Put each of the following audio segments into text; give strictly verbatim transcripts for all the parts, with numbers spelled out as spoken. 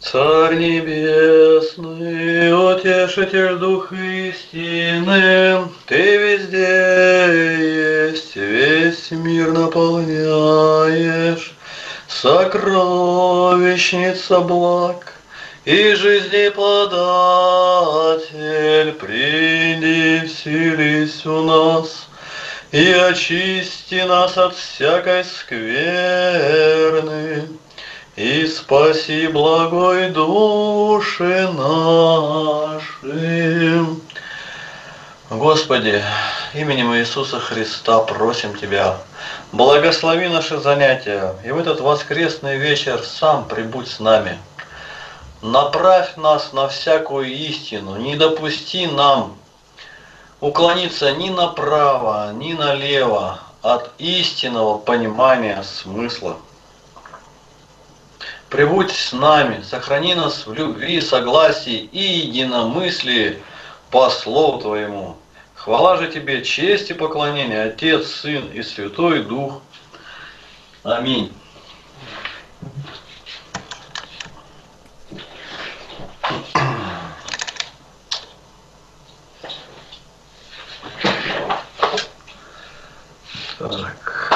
Царь Небесный, Утешитель Дух истины, Ты везде есть, весь мир наполняешь, сокровищница благ и жизни податель, приди, вселись у нас и очисти нас от всякой скверны. И спаси благой души наши. Господи, именем Иисуса Христа просим Тебя, благослови наши занятия, и в этот воскресный вечер сам прибудь с нами. Направь нас на всякую истину, не допусти нам уклониться ни направо, ни налево от истинного понимания смысла. Прибудь с нами, сохрани нас в любви, согласии и единомыслии по Слову Твоему. Хвала же Тебе, честь и поклонение, Отец, Сын и Святой Дух. Аминь. Так.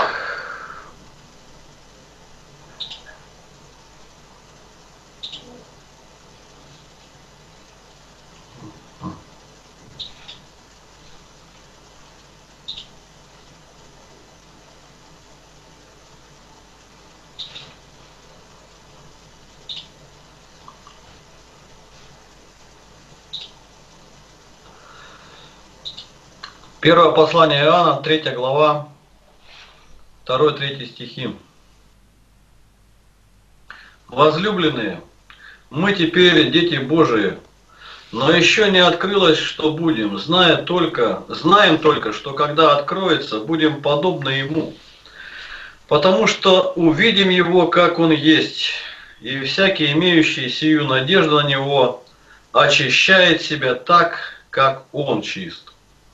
Первое послание Иоанна, третья глава, второй-третий стихи. Возлюбленные, мы теперь дети Божии, но еще не открылось, что будем, зная только, знаем только, что когда откроется, будем подобны Ему, потому что увидим Его, как Он есть, и всякий, имеющий сию надежду на Него, очищает себя так, как Он чист.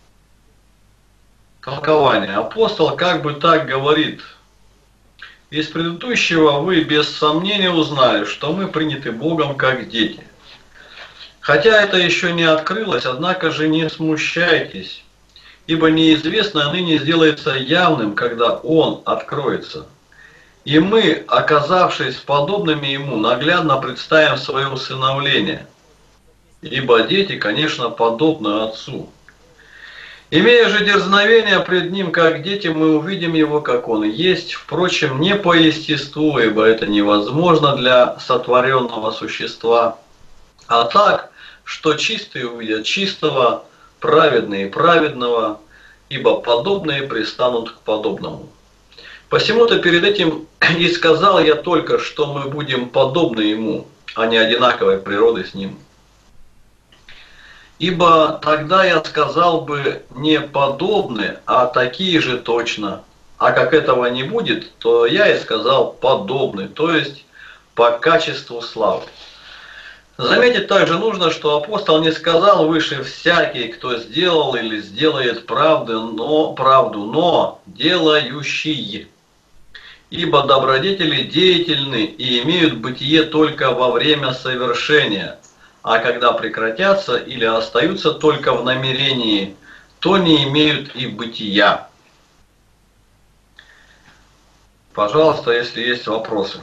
Толкование. Апостол как бы так говорит: из предыдущего вы без сомнения узнали, что мы приняты Богом как дети. Хотя это еще не открылось, однако же не смущайтесь, ибо неизвестное ныне сделается явным, когда Он откроется. И мы, оказавшись подобными Ему, наглядно представим свое усыновление, ибо дети, конечно, подобны Отцу. Имея же дерзновение пред Ним, как дети, мы увидим Его, как Он есть, впрочем, не по естеству, ибо это невозможно для сотворенного существа, а так, что чистые увидят чистого, праведные праведного, ибо подобные пристанут к подобному. Посему-то перед этим и сказал я только, что мы будем подобны Ему, а не одинаковой природы с Ним. Ибо тогда я сказал бы не подобны, а такие же точно. А как этого не будет, то я и сказал подобны, то есть по качеству славы. Заметить также нужно, что апостол не сказал выше всякий, кто сделал или сделает правду, но, правду, но делающий. Ибо добродетели деятельны и имеют бытие только во время совершения. А когда прекратятся или остаются только в намерении, то не имеют и бытия. Пожалуйста, если есть вопросы.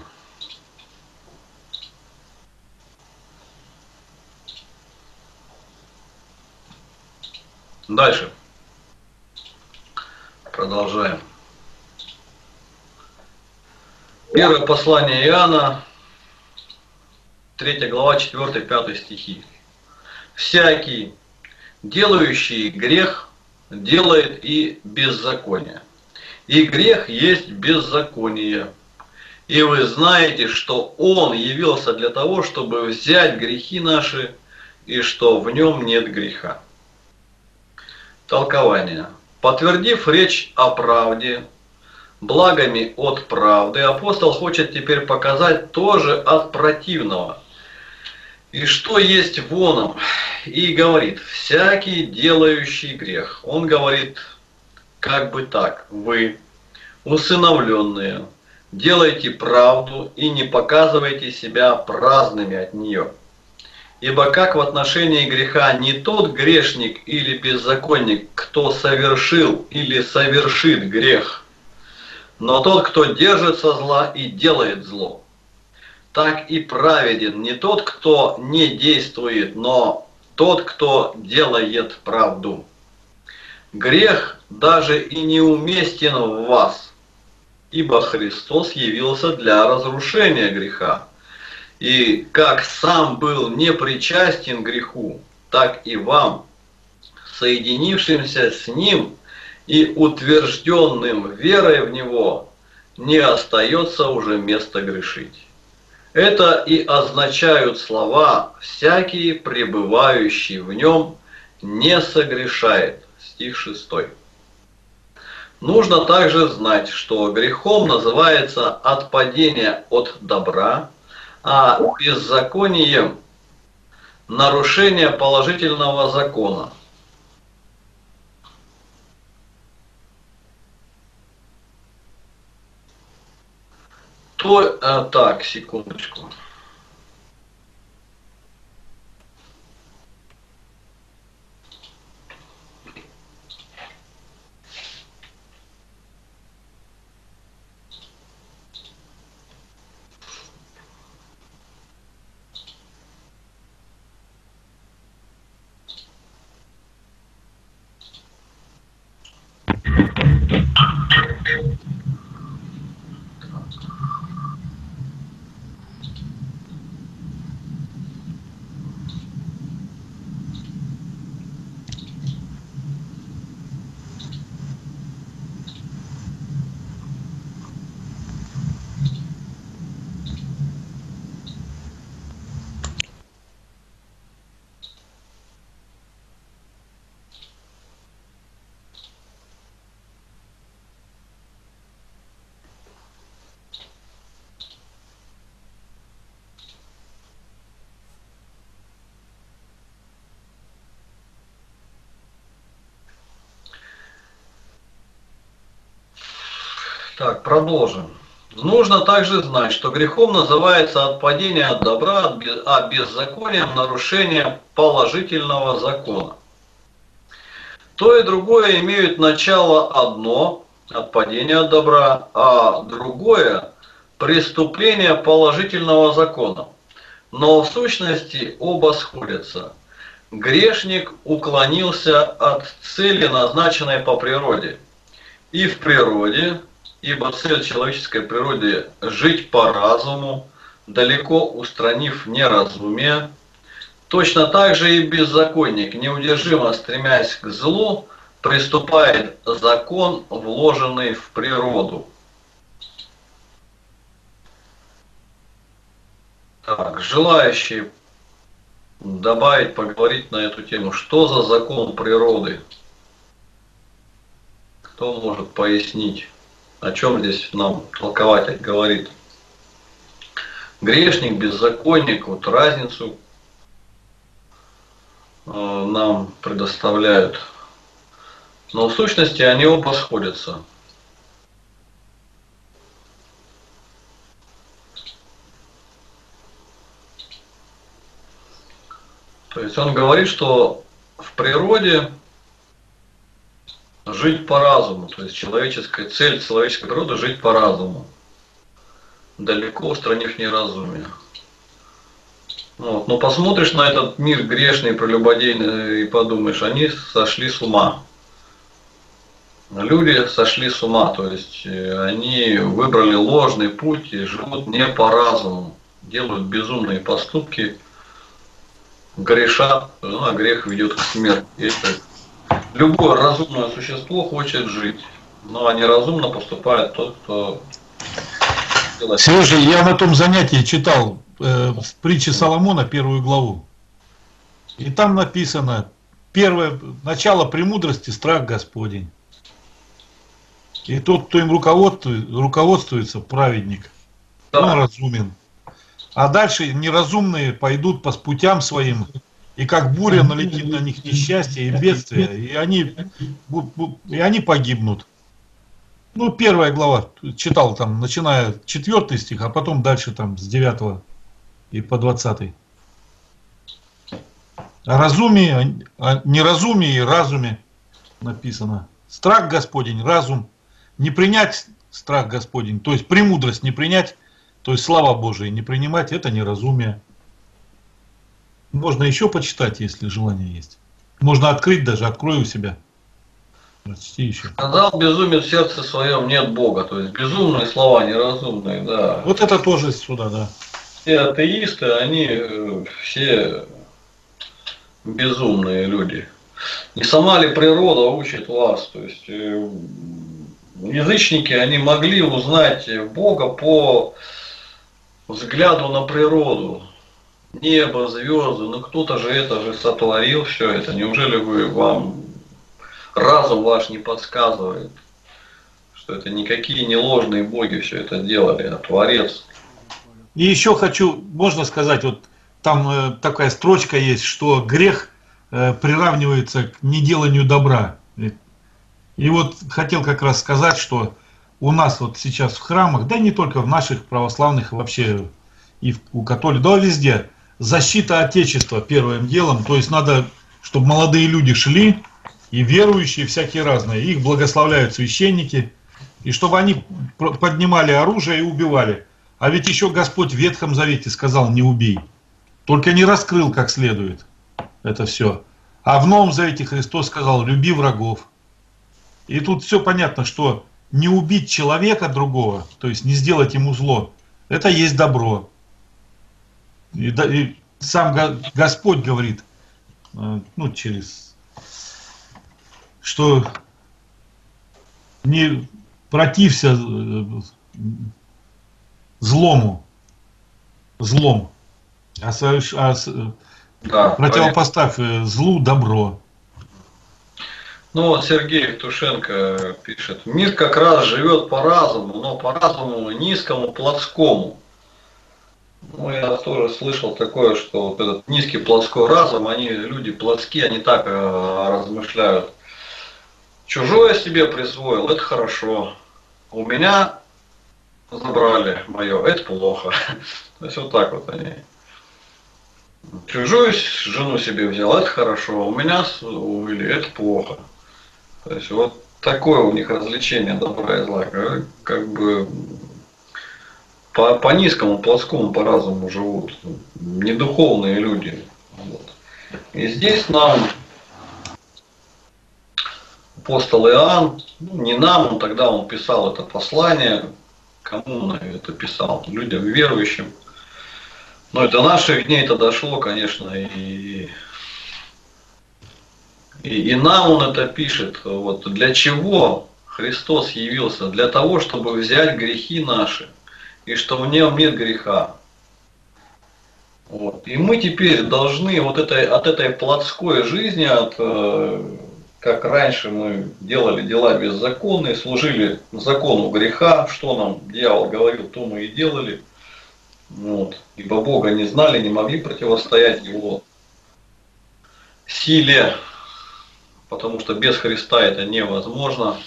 Дальше. Продолжаем. Первое послание Иоанна, третья глава, четвёртый-пятый стихи. «Всякий, делающий грех, делает и беззаконие. И грех есть беззаконие. И вы знаете, что Он явился для того, чтобы взять грехи наши, и что в Нем нет греха». Толкование. Подтвердив речь о правде, благами от правды, апостол хочет теперь показать тоже от противного. И что есть воном, и говорит: всякий делающий грех. Он говорит как бы так: вы, усыновленные, делайте правду и не показывайте себя праздными от нее. Ибо как в отношении греха не тот грешник или беззаконник, кто совершил или совершит грех, но тот, кто держится зла и делает зло, так и праведен не тот, кто не действует, но тот, кто делает правду. Грех даже и неуместен в вас, ибо Христос явился для разрушения греха. И как сам был непричастен к греху, так и вам, соединившимся с Ним и утвержденным верой в Него, не остается уже места грешить. Это и означают слова «всякий, пребывающий в Нем, не согрешает». Стих шестой. Нужно также знать, что грехом называется отпадение от добра, а беззаконием – нарушение положительного закона. То, а, так, секундочку. Так, продолжим. Нужно также знать, что грехом называется отпадение от добра, а беззаконием нарушение положительного закона. То и другое имеют начало одно, отпадение от добра, а другое – преступление положительного закона. Но в сущности оба сходятся. Грешник уклонился от цели, назначенной по природе. И в природе, ибо цель человеческой природы – жить по разуму, далеко устранив неразумие. Точно так же и беззаконник, неудержимо стремясь к злу, приступает закон, вложенный в природу. Так, желающие добавить, поговорить на эту тему. Что за закон природы? Кто может пояснить, о чем здесь нам толкователь говорит? Грешник, беззаконник, вот разницу э, нам предоставляют. Но в сущности они оба сходятся. То есть он говорит, что в природе жить по разуму, то есть человеческая цель, человеческой природы жить по разуму, далеко устранив неразумие. Вот. Но посмотришь на этот мир грешный, прелюбодейный и подумаешь, они сошли с ума. Люди сошли с ума, то есть они выбрали ложный путь и живут не по разуму, делают безумные поступки, грешат, ну, а грех ведет к смерти. Это любое разумное существо хочет жить, но неразумно поступает тот, кто делает. Сережа, я на том занятии читал э, в притче Соломона первую главу. И там написано, первое, начало премудрости – страх Господень. И тот, кто им руководствует, руководствуется, праведник, да. Он разумен. А дальше неразумные пойдут по путям своим, и как буря налетит на них несчастье и бедствие, и они, и они погибнут. Ну, первая глава, читал там, начиная четвертый стих, а потом дальше там с девятого и по двадцатый. О разумии, о неразумии и разуме написано. Страх Господень, разум. Не принять страх Господень, то есть премудрость не принять, то есть слава Божия не принимать, это неразумие. Можно еще почитать, если желание есть. Можно открыть даже, открою у себя. Прочти еще. Сказал безумец в сердце своем нет Бога. То есть безумные слова, неразумные, да. Вот это тоже сюда, да. Все атеисты, они все безумные люди. Не сама ли природа учит вас? То есть язычники, они могли узнать Бога по взгляду на природу. Небо, звезды, ну кто-то же это же сотворил все это. Неужели вы, вам разум ваш не подсказывает, что это никакие не ложные боги все это делали, а Творец? И еще хочу, можно сказать, вот там э, такая строчка есть, что грех э, приравнивается к неделанию добра. И вот хотел как раз сказать, что у нас вот сейчас в храмах, да не только в наших православных, вообще и в, у католиков, да везде, защита Отечества первым делом. То есть надо, чтобы молодые люди шли, и верующие всякие разные, их благословляют священники, и чтобы они поднимали оружие и убивали. А ведь еще Господь в Ветхом Завете сказал: не убей. Только не раскрыл как следует это все. А в Новом Завете Христос сказал: люби врагов. И тут все понятно, что не убить человека другого, то есть не сделать ему зло, это есть добро. И, и сам Господь говорит, ну, через, что не протився злому, злом, а, а да, противопоставь понятно. Злу добро. Ну вот Сергей Евтушенко пишет: мир как раз живет по разуму, но по разуму низкому, плотскому. Ну, я тоже слышал такое, что вот этот низкий плотской разум, они люди плотские, они так э, размышляют. Чужое себе присвоил, это хорошо. У меня забрали мое, это плохо. То есть вот так вот они. Чужую жену себе взял, это хорошо. У меня увели, это плохо. То есть вот такое у них развлечение добра и зла. Как бы по, по низкому, плоскому, по разуму живут. Недуховные люди. Вот. И здесь нам апостол Иоанн, ну, не нам, он тогда он писал это послание, кому он это писал? Людям верующим. Но это наших дней это дошло, конечно, и, и, и нам он это пишет. Вот для чего Христос явился? Для того, чтобы взять грехи наши, и что в нем нет греха. Вот. И мы теперь должны вот этой, от этой плотской жизни, от, как раньше мы делали дела беззаконные, служили закону греха, что нам дьявол говорил, то мы и делали. Вот. Ибо Бога не знали, не могли противостоять Его силе, потому что без Христа это невозможно.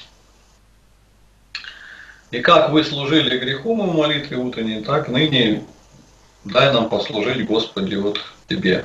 И как вы служили греху в молитве утренней, так ныне дай нам послужить, Господи, вот Тебе.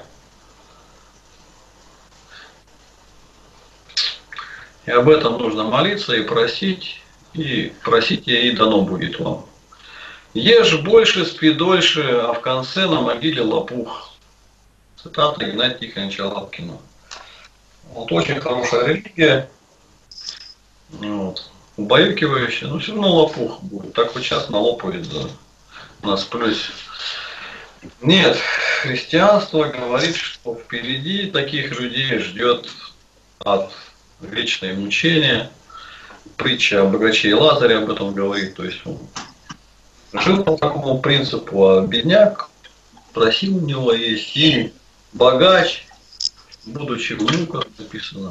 И об этом нужно молиться и просить, и просите, и дано будет вам. Ешь больше, спи дольше, а в конце на могиле лопух. Цитата Игнатия Тихоновича Лапкина. Вот очень хорошая религия, вот, убаюкивающая, но все равно лопух будет. Так вот сейчас налопает за нас плюс. Нет, христианство говорит, что впереди таких людей ждет ад, вечное мучение. Притча о богаче и Лазаре об этом говорит. То есть он жил по такому принципу, а бедняк просил у него есть, и богач, будучи в муках, написано.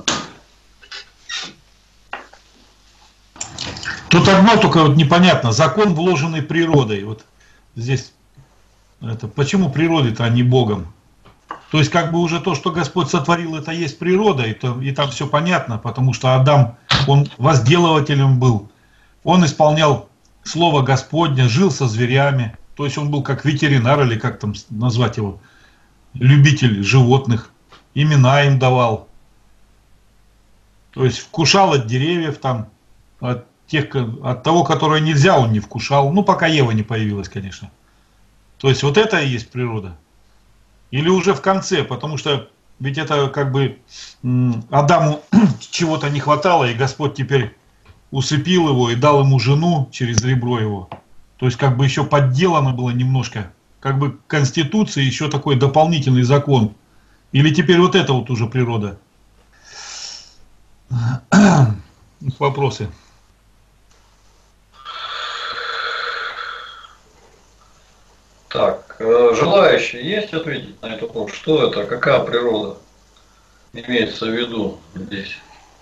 Тут одно только вот непонятно, закон, вложенный природой. Вот здесь это, почему природой-то, а не Богом? То есть как бы уже то, что Господь сотворил, это есть природа, и, то, и там все понятно, потому что Адам, он возделывателем был. Он исполнял слово Господня, жил со зверями. То есть он был как ветеринар, или как там назвать его, любитель животных. Имена им давал. То есть вкушал от деревьев там, от, тех, от того, которое нельзя, он не вкушал. Ну, пока Ева не появилась, конечно. То есть вот это и есть природа. Или уже в конце, потому что ведь это как бы Адаму чего-то не хватало, и Господь теперь усыпил его и дал ему жену через ребро его. То есть как бы еще подделано было немножко. Как бы Конституция, еще такой дополнительный закон. Или теперь вот это вот уже природа? Вопросы. Так, э, желающие есть ответить на этот вопрос? Что это? Какая природа имеется в виду здесь?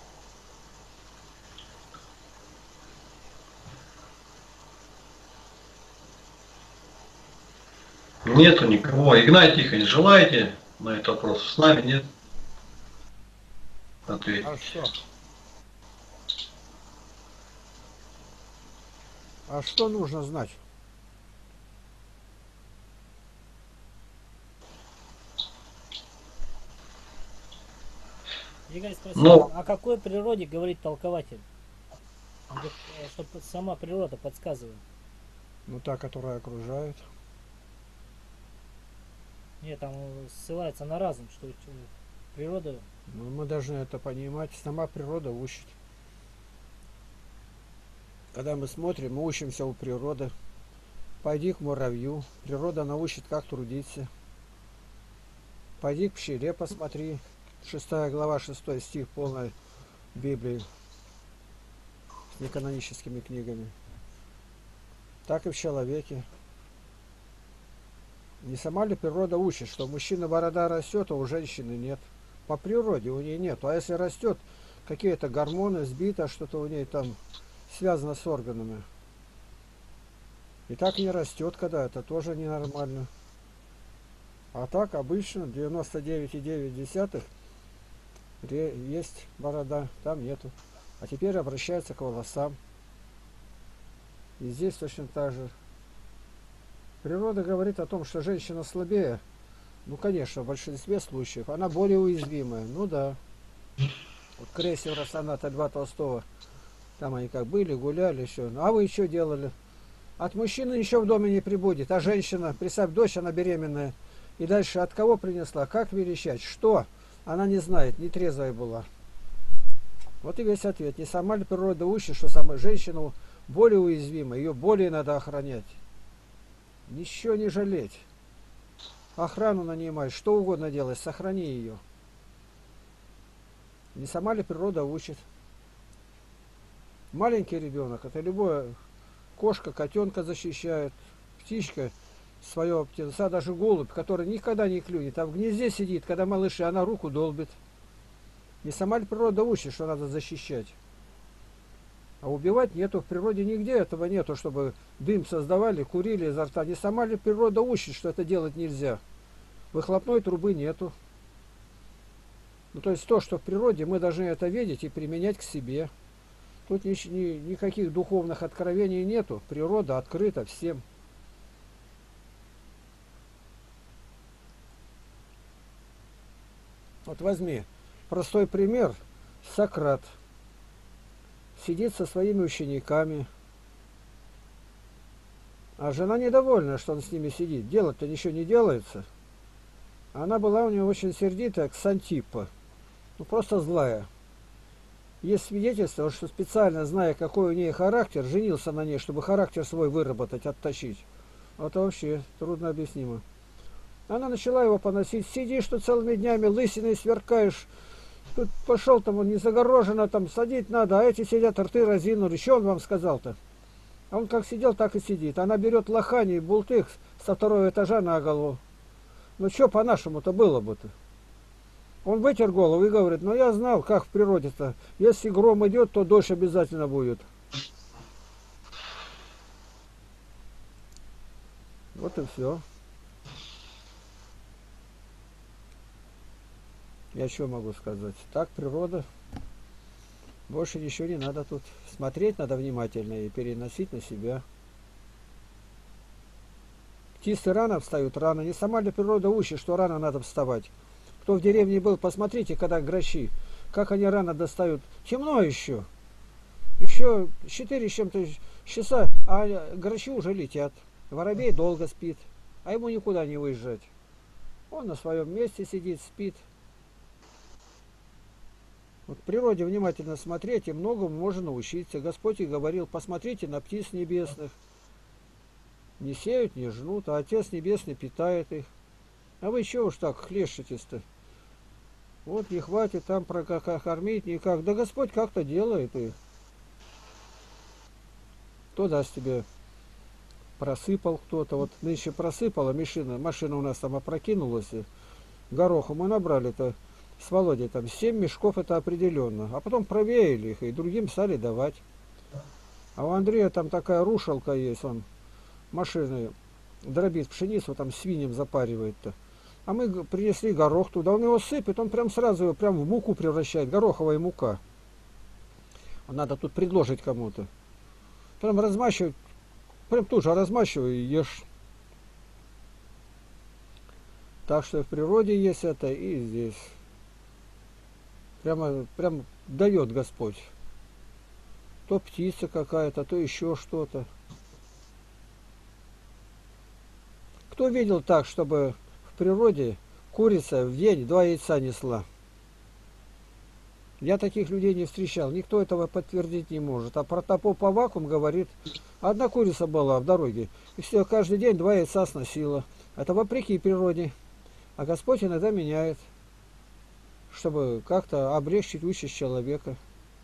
Нету никого. Игнатий Тихонович, желаете на этот вопрос? С нами нет. Ответить. А что? А что нужно знать? Игорь спросил, Но о какой природе говорит толкователь? Он говорит, что сама природа подсказывает. Ну, та, которая окружает. Нет, там ссылается на разум, что природа... Ну, мы должны это понимать. Сама природа учит. Когда мы смотрим, мы учимся у природы. Пойди к муравью. Природа научит, как трудиться. Пойди к пчеле, посмотри. Шестая глава, шестой стих полной Библии с неканоническими книгами. Так и в человеке. Не сама ли природа учит, что у мужчины борода растет, а у женщины нет? По природе у нее нет. А если растет, какие-то гормоны сбито, что-то у ней там связано с органами. И так не растет, когда это тоже ненормально. А так обычно девяносто девять и девять десятых есть борода, там нету. А теперь обращается к волосам. И здесь точно так же. Природа говорит о том, что женщина слабее. Ну, конечно, в большинстве случаев. Она более уязвимая. Ну да. Вот крейсер Соната два Толстого. Там они как были, гуляли, еще. А вы что делали? От мужчины ничего в доме не прибудет. А женщина, представь, дочь, она беременная. И дальше от кого принесла? Как верещать? Что? Она не знает, не трезвая была. Вот и весь ответ. Не сама ли природа учит, что сама женщину более уязвима, ее более надо охранять. Ничего не жалеть. Охрану нанимай, что угодно делай, сохрани ее. Не сама ли природа учит? Маленький ребенок, это любое, кошка, котенка защищает, птичка, своего птенца, даже голубь, который никогда не клюнет, а в гнезде сидит, когда малыши, она руку долбит. Не сама ли природа учит, что надо защищать? А убивать нету, в природе нигде этого нету, чтобы дым создавали, курили изо рта. Не сама ли природа учит, что это делать нельзя? Выхлопной трубы нету. Ну, то есть то, что в природе, мы должны это видеть и применять к себе. Тут ни, ни, никаких духовных откровений нету. Природа открыта всем. Вот возьми простой пример. Сократ сидит со своими учениками, а жена недовольна, что он с ними сидит. Делать-то ничего не делается. Она была у него очень сердитая, Ксантиппа. Ну, просто злая. Есть свидетельство, что специально, зная, какой у нее характер, женился на ней, чтобы характер свой выработать, отточить. Это вообще трудно объяснимо. Она начала его поносить. Сидишь тут целыми днями, лысиной сверкаешь. Тут пошел там, он не загорожено, там садить надо, а эти сидят, рты разинули. Что он вам сказал-то? А он как сидел, так и сидит. Она берет лохани и бултых со второго этажа на голову. Ну что по-нашему-то было бы-то? Он вытер голову и говорит, ну я знал, как в природе-то. Если гром идет, то дождь обязательно будет. Вот и все. Я что могу сказать? Так природа. Больше ничего не надо тут. Смотреть надо внимательно и переносить на себя. Птицы рано встают, рано. Не сама ли природа учит, что рано надо вставать? Кто в деревне был, посмотрите, когда грачи, как они рано достают. Темно еще. Еще четыре с чем-то часа, а грачи уже летят. Воробей долго спит, а ему никуда не уезжать. Он на своем месте сидит, спит. Вот в природе внимательно смотреть, и многому можно научиться. Господь и говорил, посмотрите на птиц небесных. Не сеют, не жнут, а Отец Небесный питает их. А вы чего уж так хлещетесь-то? Вот не хватит там прокормить никак. Да Господь как-то делает их. Кто даст тебе? Просыпал кто-то. Вот нынче просыпала машина. Машина у нас там опрокинулась. Гороху мы набрали-то с Володей. Там семь мешков, это определенно. А потом провеяли их и другим стали давать. А у Андрея там такая рушалка есть. Он машины дробит пшеницу, там свиньям запаривает-то. А мы принесли горох туда. Он его сыпет, он прям сразу его прям в муку превращает. Гороховая мука. Надо тут предложить кому-то. Прям размачивать, прям тут же размачивай и ешь. Так что в природе есть это и здесь. Прямо, прям дает Господь. То птица какая-то, то еще что-то. Кто видел так, чтобы в природе курица в день два яйца несла? Я таких людей не встречал, никто этого подтвердить не может. А протопоп Аввакум говорит, одна курица была в дороге, и все, каждый день два яйца сносила. Это вопреки природе. А Господь иногда меняет, чтобы как-то облегчить участь человека.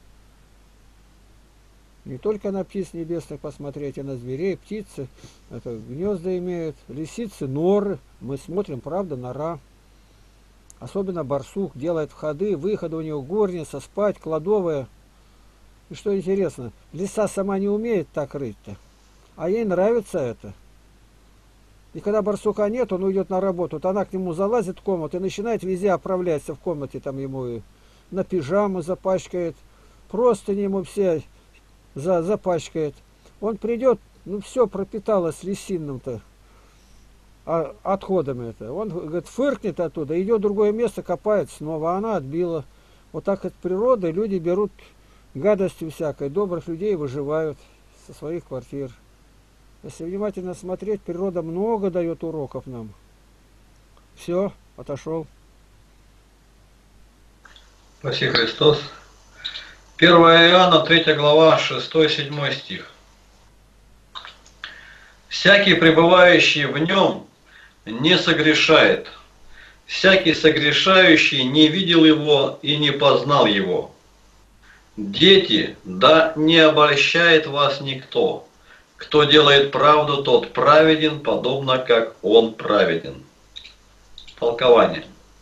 Не только на птиц небесных посмотреть, а на зверей, птицы, это гнезда имеют, лисицы, норы. Мы смотрим, правда, нора. Особенно барсук делает входы, выходы, у него горница, спать, кладовая. И что интересно, лиса сама не умеет так рыть-то, а ей нравится это. И когда барсука нет, он уйдет на работу, то она к нему залазит в комнату и начинает везде оправляться в комнате, там ему и на пижаму запачкает, простыни ему все за, запачкает. Он придет, ну все пропиталось лисинным-то а, отходами это. Он, говорит, фыркнет оттуда, идет в другое место, копает снова, а она отбила. Вот так от природы люди берут гадостью всякой, добрых людей выживают со своих квартир. Если внимательно смотреть, природа много дает уроков нам. Все, отошел. Спаси Христос. первое Иоанна, третья глава, шестой-седьмой стих. «Всякий, пребывающий в нем, не согрешает. Всякий согрешающий не видел его и не познал его. Дети, да не обольщает вас никто. Кто делает правду, тот праведен, подобно как он праведен». Толкование.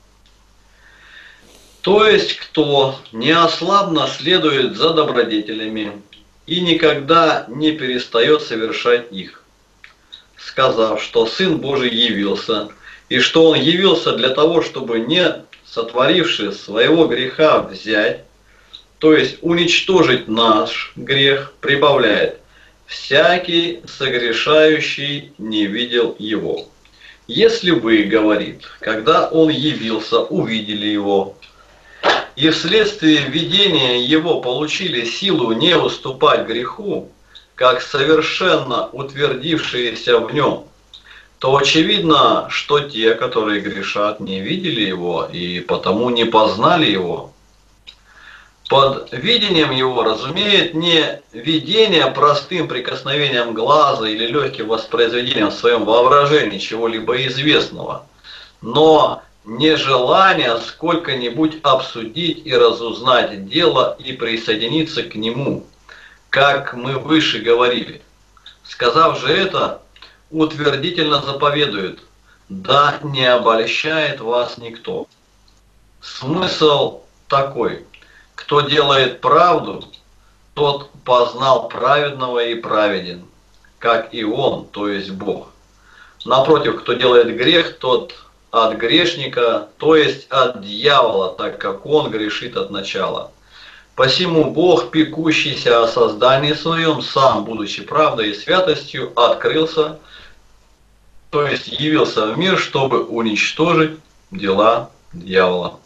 То есть, кто неослабно следует за добродетелями и никогда не перестает совершать их, сказав, что Сын Божий явился, и что Он явился для того, чтобы не сотворивши своего греха взять, то есть уничтожить наш грех, прибавляет: «Всякий согрешающий не видел его». Если вы, говорит, когда Он явился, увидели Его, и вследствие видения Его получили силу не уступать греху, как совершенно утвердившиеся в Нем, то очевидно, что те, которые грешат, не видели Его и потому не познали Его. Под видением Его разумеет не видение простым прикосновением глаза или легким воспроизведением в своем воображении чего-либо известного, но нежелание сколько-нибудь обсудить и разузнать дело и присоединиться к нему, как мы выше говорили. Сказав же это, утвердительно заповедует: да не обольщает вас никто. Смысл такой: кто делает правду, тот познал праведного и праведен, как и он, то есть Бог. Напротив, кто делает грех, тот от грешника, то есть от дьявола, так как он грешит от начала. Посему Бог, пекущийся о создании своем, сам, будучи правдой и святостью, открылся, то есть явился в мир, чтобы уничтожить дела дьявола.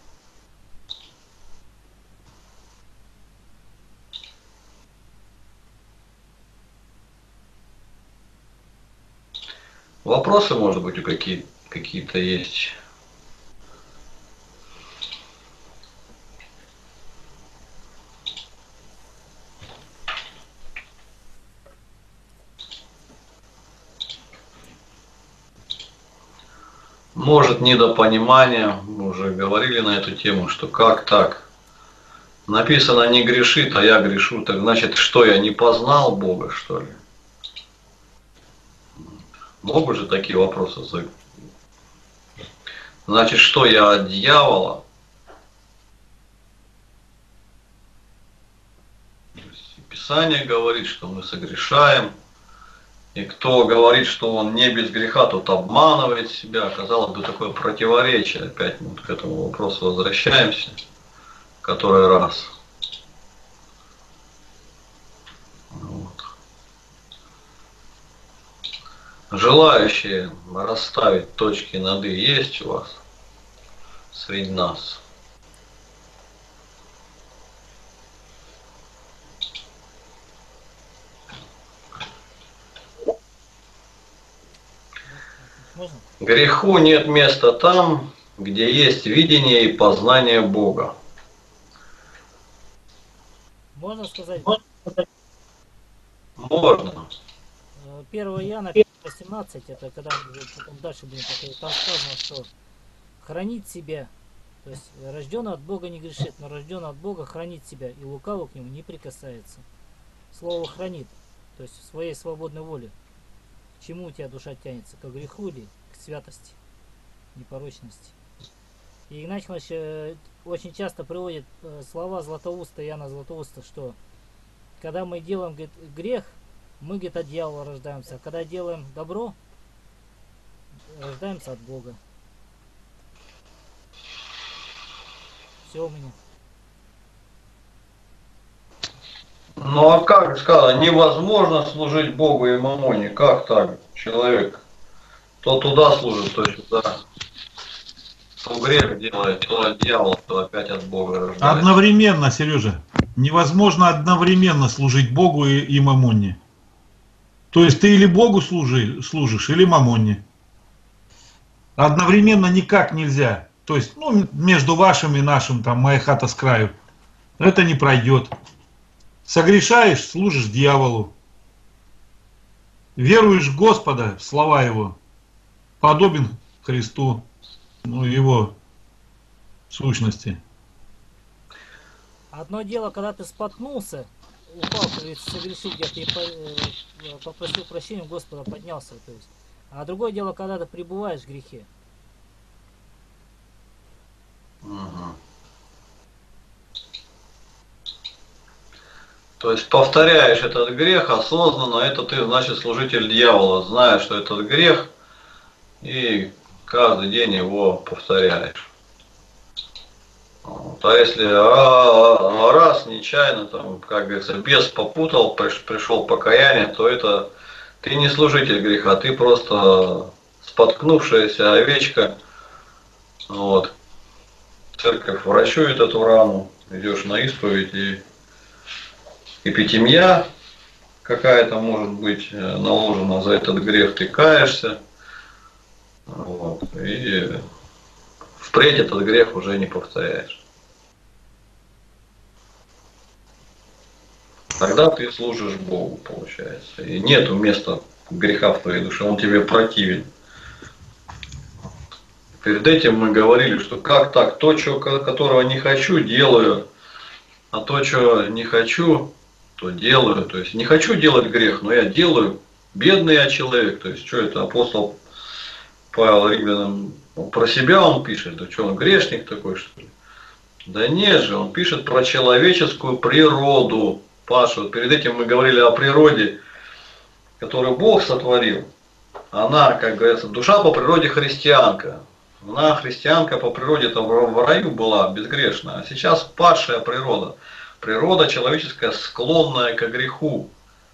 Вопросы, может быть, у какие, какие-то есть? Может, недопонимание, мы уже говорили на эту тему, что как так? Написано не грешит, а я грешу, так значит, что я не познал Бога, что ли? Могут же такие вопросы задать? Значит, что я от дьявола? Писание говорит, что мы согрешаем. И кто говорит, что он не без греха, тот обманывает себя. Казалось бы, такое противоречие. Опять мы к этому вопросу возвращаемся. Который раз. Вот. Желающие расставить точки над «и» есть у вас среди нас? Можно? Греху нет места там, где есть видение и познание Бога. Можно сказать, Можно. первое Иоанна восемнадцать, это когда мы потом дальше будем проходить, там сказано, что хранит себя, то есть рожденный от Бога не грешит, но рожденный от Бога хранит себя, и лукавый к нему не прикасается. Слово хранит, то есть в своей свободной воле. К чему у тебя душа тянется? К греху или к святости, непорочности? И Игнатий Иванович очень часто приводит слова Златоуста, Иоанна Златоуста, что когда мы делаем, говорит, грех, мы, говорит, от дьявола рождаемся, а когда делаем добро, рождаемся от Бога. Все у меня. Ну а как сказано, невозможно служить Богу и мамоне. Как так? Человек то туда служит, то сюда. То грех делает, то от дьявола, то опять от Бога рождается. Одновременно, Сережа. Невозможно одновременно служить Богу и, и мамоне. То есть ты или Богу служи, служишь, или мамоне. Одновременно никак нельзя. То есть, ну, между вашим и нашим, там, моя хата с краю. Это не пройдет. Согрешаешь, служишь дьяволу. Веруешь в Господа, в слова Его, подобен Христу, ну, Его сущности. Одно дело, когда ты споткнулся, упал, как говорится, согрешил где-то и попросил прощения у Господа, поднялся. То есть. А другое дело, когда ты пребываешь в грехе. Угу. То есть повторяешь этот грех осознанно, это ты, значит, служитель дьявола, знаешь, что этот грех, и каждый день его повторяешь. Вот. А если раз нечаянно, там, как говорится, бес попутал, пришел покаяние, то это ты не служитель греха, ты просто споткнувшаяся овечка. Вот. Церковь врачует эту рану, идешь на исповедь, и эпитемия какая-то может быть наложена за этот грех, ты каешься. Вот. И впредь этот грех уже не повторяешь. Тогда ты служишь Богу, получается. И нету места греха в твоей душе, он тебе противен. Перед этим мы говорили, что как так, то, что, которого не хочу, делаю, а то, что не хочу, то делаю. То есть не хочу делать грех, но я делаю. Бедный я человек. То есть что это апостол Павел Римлянам про себя он пишет? Да что он грешник такой, что ли? Да нет же, он пишет про человеческую природу. Паша, вот перед этим мы говорили о природе, которую Бог сотворил. Она, как говорится, душа по природе христианка. Она христианка по природе-то в раю была безгрешная, а сейчас падшая природа. Природа человеческая склонная к греху.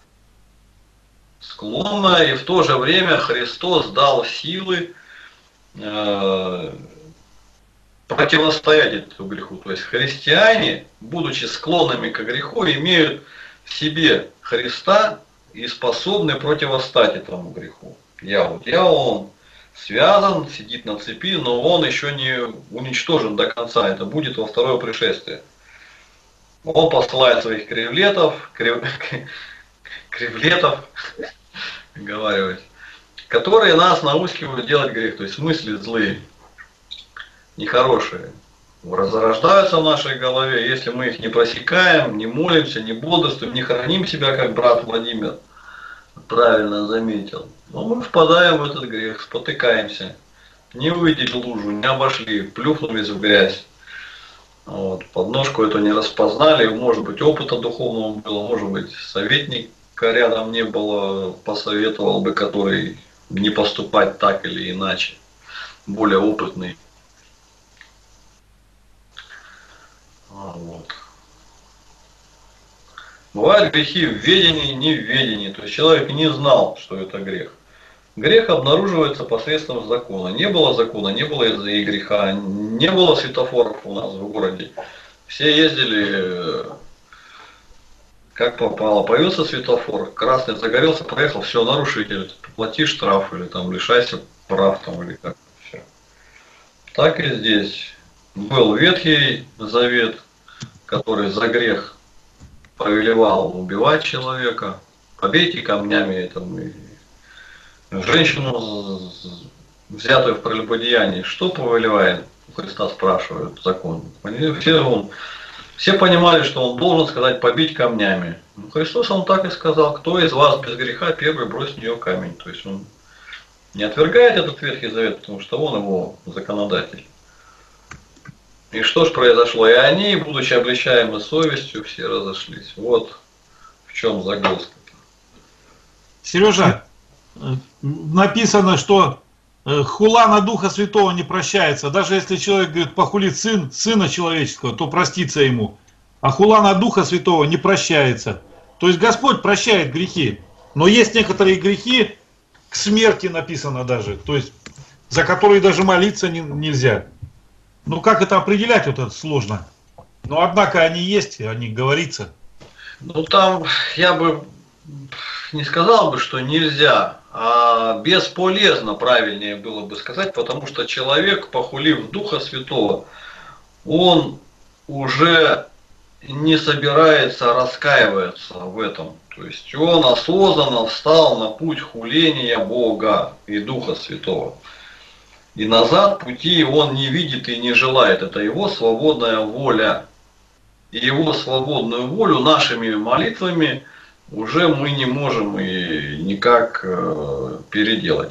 Склонная, и в то же время Христос дал силы э, противостоять этому греху. То есть христиане, будучи склонными к греху, имеют в себе Христа и способны противостать этому греху. Дьявол. Дьявол, он связан, сидит на цепи, но он еще не уничтожен до конца. Это будет во второе пришествие. Он посылает своих кривлетов, крив... кривлетов, говорю, которые нас наускивают делать грех. То есть мысли злые, нехорошие, зарождаются в нашей голове. Если мы их не просекаем, не молимся, не бодрствуем, не храним себя, как брат Владимир правильно заметил, но мы впадаем в этот грех, спотыкаемся, не увидели лужу, не обошли, плюхнулись в грязь. Вот, подножку эту не распознали, может быть, опыта духовного было, может быть, советника рядом не было, посоветовал бы, который не поступать так или иначе, более опытный. Вот. Бывают грехи в ведении, не в ведении. То есть человек не знал, что это грех. Грех обнаруживается посредством закона. Не было закона, не было и греха, не было светофоров у нас в городе. Все ездили как попало. Появился светофор, красный загорелся, проехал, все, нарушитель, плати штраф или там лишайся прав там или как. Все. Так и здесь. Был Ветхий Завет, который за грех повелевал убивать человека, побейте камнями там, и женщину, взятую в прелюбодеянии, что повелевает? У Христа спрашивают закон. Все, он, все понимали, что он должен сказать побить камнями. Но Христос он так и сказал, кто из вас без греха, первый бросит в нее камень. То есть он не отвергает этот Ветхий Завет, потому что он его законодатель. И что ж произошло? И они, будучи обличаемы совестью, все разошлись. Вот в чем загвоздка. Сережа, написано, что хула на Духа Святого не прощается. Даже если человек говорит, похулит сын, сына человеческого, то простится ему. А хула на Духа Святого не прощается. То есть Господь прощает грехи. Но есть некоторые грехи, к смерти написано даже, то есть за которые даже молиться не, нельзя. Ну как это определять, вот это сложно. Но однако они есть, о них говорится. Ну там я бы не сказал бы, что нельзя, а бесполезно правильнее было бы сказать, потому что человек, похулив Духа Святого, он уже не собирается раскаиваться в этом. То есть он осознанно встал на путь хуления Бога и Духа Святого. И назад пути он не видит и не желает. Это его свободная воля. И его свободную волю нашими молитвами уже мы не можем и никак э, переделать.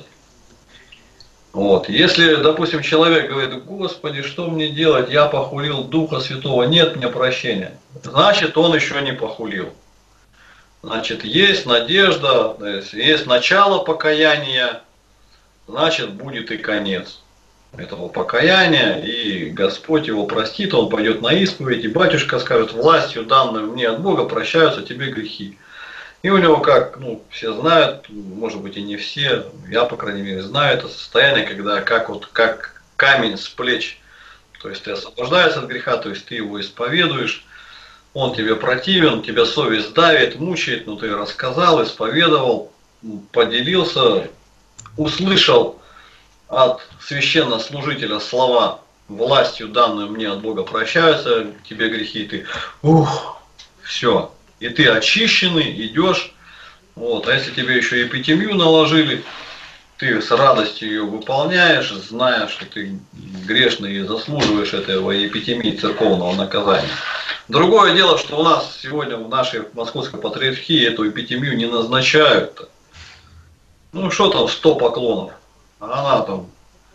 Вот. Если, допустим, человек говорит, Господи, что мне делать, я похулил Духа Святого, нет мне прощения. Значит, он еще не похулил. Значит, есть надежда, есть начало покаяния, значит, будет и конец этого покаяния, и Господь его простит, он пойдет на исповедь, и батюшка скажет, властью, данной мне от Бога, прощаются тебе грехи. И у него, как ну, все знают, может быть и не все, я, по крайней мере, знаю это состояние, когда как, вот, как камень с плеч, то есть ты освобождаешься от греха, то есть ты его исповедуешь, он тебе противен, тебя совесть давит, мучает, но ты рассказал, исповедовал, поделился, услышал от священнослужителя слова властью, данную мне от Бога, прощаются тебе грехи, и ты, ух, все, и ты очищенный, идешь, вот, а если тебе еще епитемию наложили, ты с радостью ее выполняешь, зная, что ты грешный и заслуживаешь этого епитемии церковного наказания. Другое дело, что у нас сегодня в нашей московской патриархии эту эпитемию не назначают. Ну что там, сто поклонов. А она там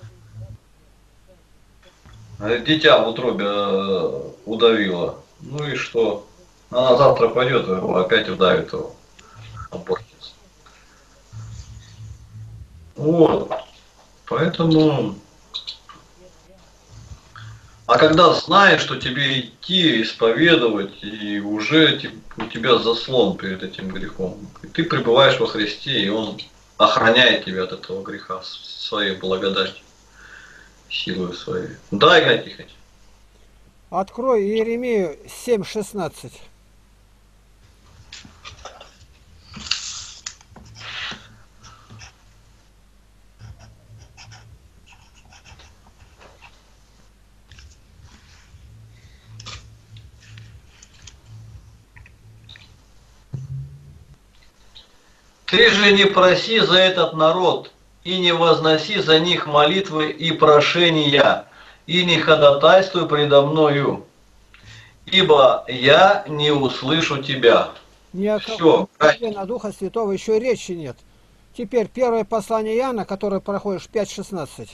дитя в утробе удавила. Ну и что? Она завтра пойдет, опять удавит его. Абортится. Вот. Поэтому... А когда знаешь, что тебе идти, исповедовать, и уже у тебя заслон перед этим грехом, и ты пребываешь во Христе, и Он охраняет тебя от этого греха своей благодатью, силой своей. Да, Игнатий Тихонович. Открой Иеремию семь шестнадцать. Ты же не проси за этот народ, и не возноси за них молитвы и прошения, и не ходатайствуй предо мною, ибо я не услышу тебя. Ни о Все. каком на Духа Святого еще речи нет. Теперь первое послание Иоанна, которое проходишь пять шестнадцать.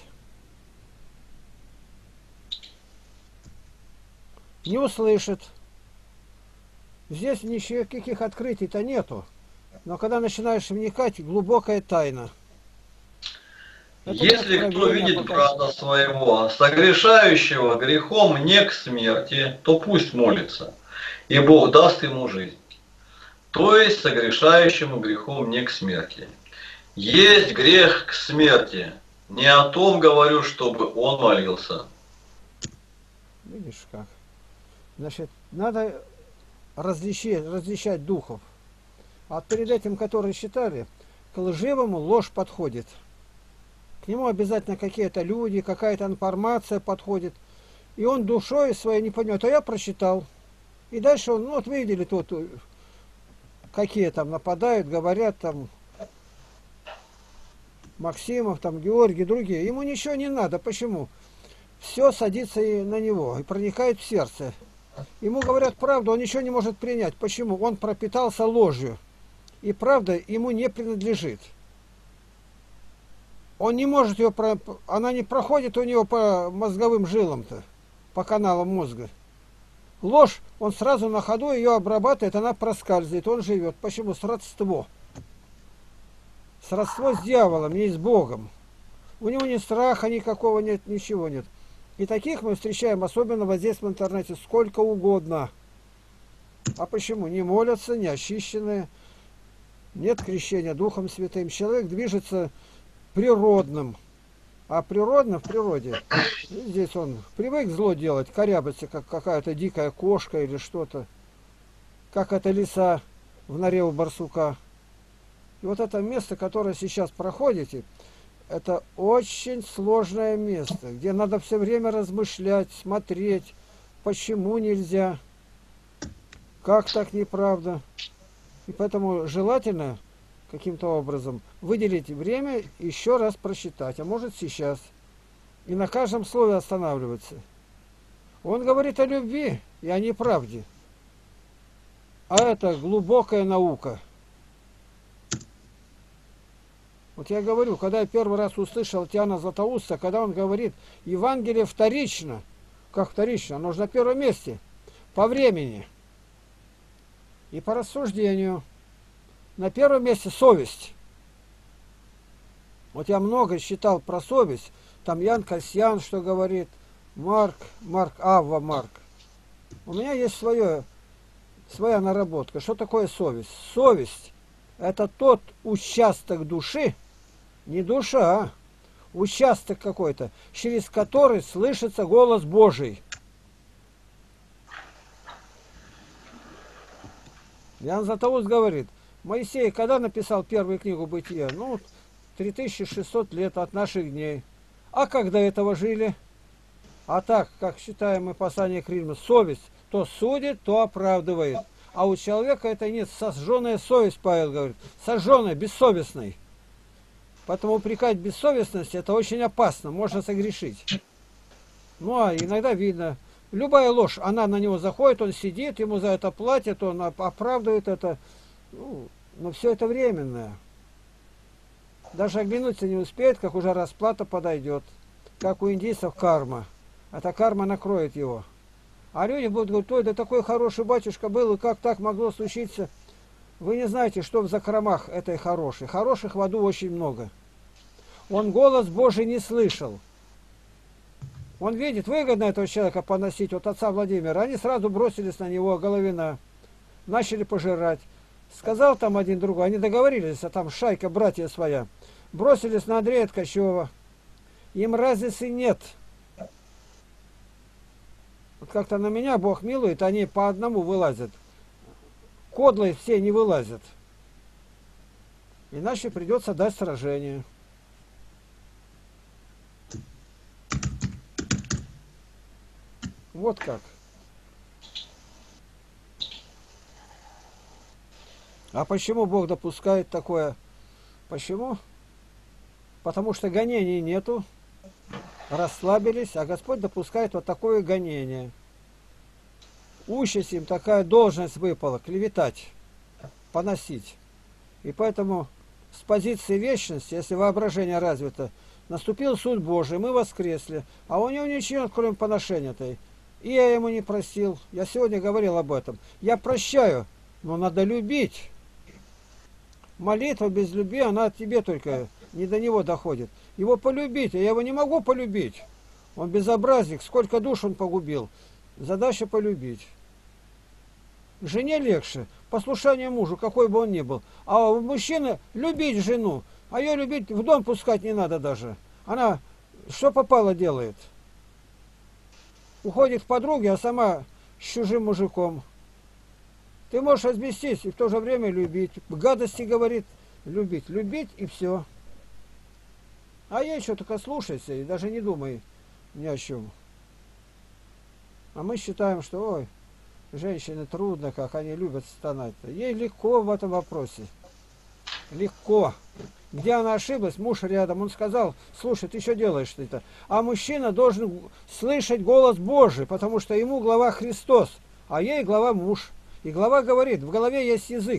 Не услышит. Здесь никаких открытий-то нету. Но когда начинаешь вникать, глубокая тайна. Это Если кто видит брата своего, согрешающего грехом не к смерти, то пусть молится, и Бог даст ему жизнь. То есть согрешающему грехом не к смерти. Есть грех к смерти. Не о том говорю, чтобы он молился. Видишь как? Значит, надо различать, различать духов. А перед этим, которые считали, к лживому ложь подходит. К нему обязательно какие-то люди, какая-то информация подходит. И он душой своей не поймет, а я прочитал. И дальше он, ну вот видели тут, какие там нападают, говорят там, Максимов, там Георгий, другие. Ему ничего не надо. Почему? Все садится и на него и проникает в сердце. Ему говорят правду, он ничего не может принять. Почему? Он пропитался ложью. И правда ему не принадлежит. Он не может ее, про... она не проходит у него по мозговым жилам-то, по каналам мозга. Ложь, он сразу на ходу ее обрабатывает, она проскальзывает, он живет. Почему? Сродство. Сродство с дьяволом, не с Богом. У него ни страха никакого нет, ничего нет. И таких мы встречаем, особенно вот здесь в интернете, сколько угодно. А почему? Не молятся, не очищенные, нет крещения Духом Святым. Человек движется природным. А природно в природе. Здесь он привык зло делать, корябаться, как какая-то дикая кошка или что-то. Как это лиса в норе у барсука. И вот это место, которое сейчас проходите, это очень сложное место, где надо все время размышлять, смотреть, почему нельзя, как так неправда. И поэтому желательно каким-то образом выделить время, еще раз прочитать, а может сейчас. И на каждом слове останавливаться. Он говорит о любви и о неправде. А это глубокая наука. Вот я говорю, когда я первый раз услышал Тиана Златоуста, когда он говорит, Евангелие вторично. Как вторично? Оно же на первом месте. По времени. И по рассуждению. На первом месте совесть. Вот я много читал про совесть. Там Ян Касьян, что говорит, Марк, Марк, Авва Марк. У меня есть свое, своя наработка. Что такое совесть? Совесть – это тот участок души, не душа, а участок какой-то, через который слышится голос Божий. Ян Златоуст говорит, Моисей когда написал первую книгу Бытия? Ну, три тысячи шестьсот лет от наших дней. А как до этого жили? А так, как считаем мы послание к Римлянам, совесть то судит, то оправдывает. А у человека это нет, сожженная совесть, Павел говорит, сожженная, бессовестной. Поэтому упрекать бессовестность это очень опасно, можно согрешить. Ну а иногда видно, любая ложь, она на него заходит, он сидит, ему за это платят, он оправдывает это. Ну, но все это временное. Даже оглянуться не успеет, как уже расплата подойдет. Как у индийцев карма. Эта карма накроет его. А люди будут говорить, ой, да такой хороший батюшка был, и как так могло случиться? Вы не знаете, что в закромах этой хорошей. Хороших в аду очень много. Он голос Божий не слышал. Он видит, выгодно этого человека поносить, вот отца Владимира. Они сразу бросились на него, Головина, начали пожирать. Сказал там один другой, они договорились, а там шайка, братья своя. Бросились на Андрея Ткачева. Им разницы нет. Вот как-то на меня Бог милует, они по одному вылазят. Кодлые все не вылазят. Иначе придется дать сражение. Вот как. А почему Бог допускает такое? Почему? Потому что гонений нету, расслабились, а Господь допускает вот такое гонение. Участь им такая должность выпала, клеветать, поносить. И поэтому с позиции вечности, если воображение развито, наступил суд Божий, мы воскресли, а у него ничего нет, кроме поношения-то. И я ему не просил, я сегодня говорил об этом. Я прощаю, но надо любить. Молитва без любви, она от тебе только, не до него доходит. Его полюбить, а я его не могу полюбить. Он безобразник, сколько душ он погубил. Задача полюбить. Жене легче, послушание мужу, какой бы он ни был. А у мужчины любить жену, а ее любить в дом пускать не надо даже. Она что попало делает. Уходит к подруге, а сама с чужим мужиком. Ты можешь развестись и в то же время любить. Гадости говорит, любить, любить и все. А ей что, только слушайся и даже не думай ни о чем. А мы считаем, что, ой, женщины трудно, как они любят стонать-то. Ей легко в этом вопросе. Легко. Где она ошиблась, муж рядом, он сказал, слушай, ты что делаешь это? А мужчина должен слышать голос Божий, потому что ему глава Христос, а ей глава муж. И глава говорит, в голове есть язык.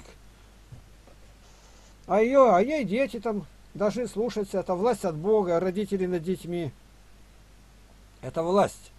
А ее, а ей дети там должны слушаться, это власть от Бога, родители над детьми. Это власть.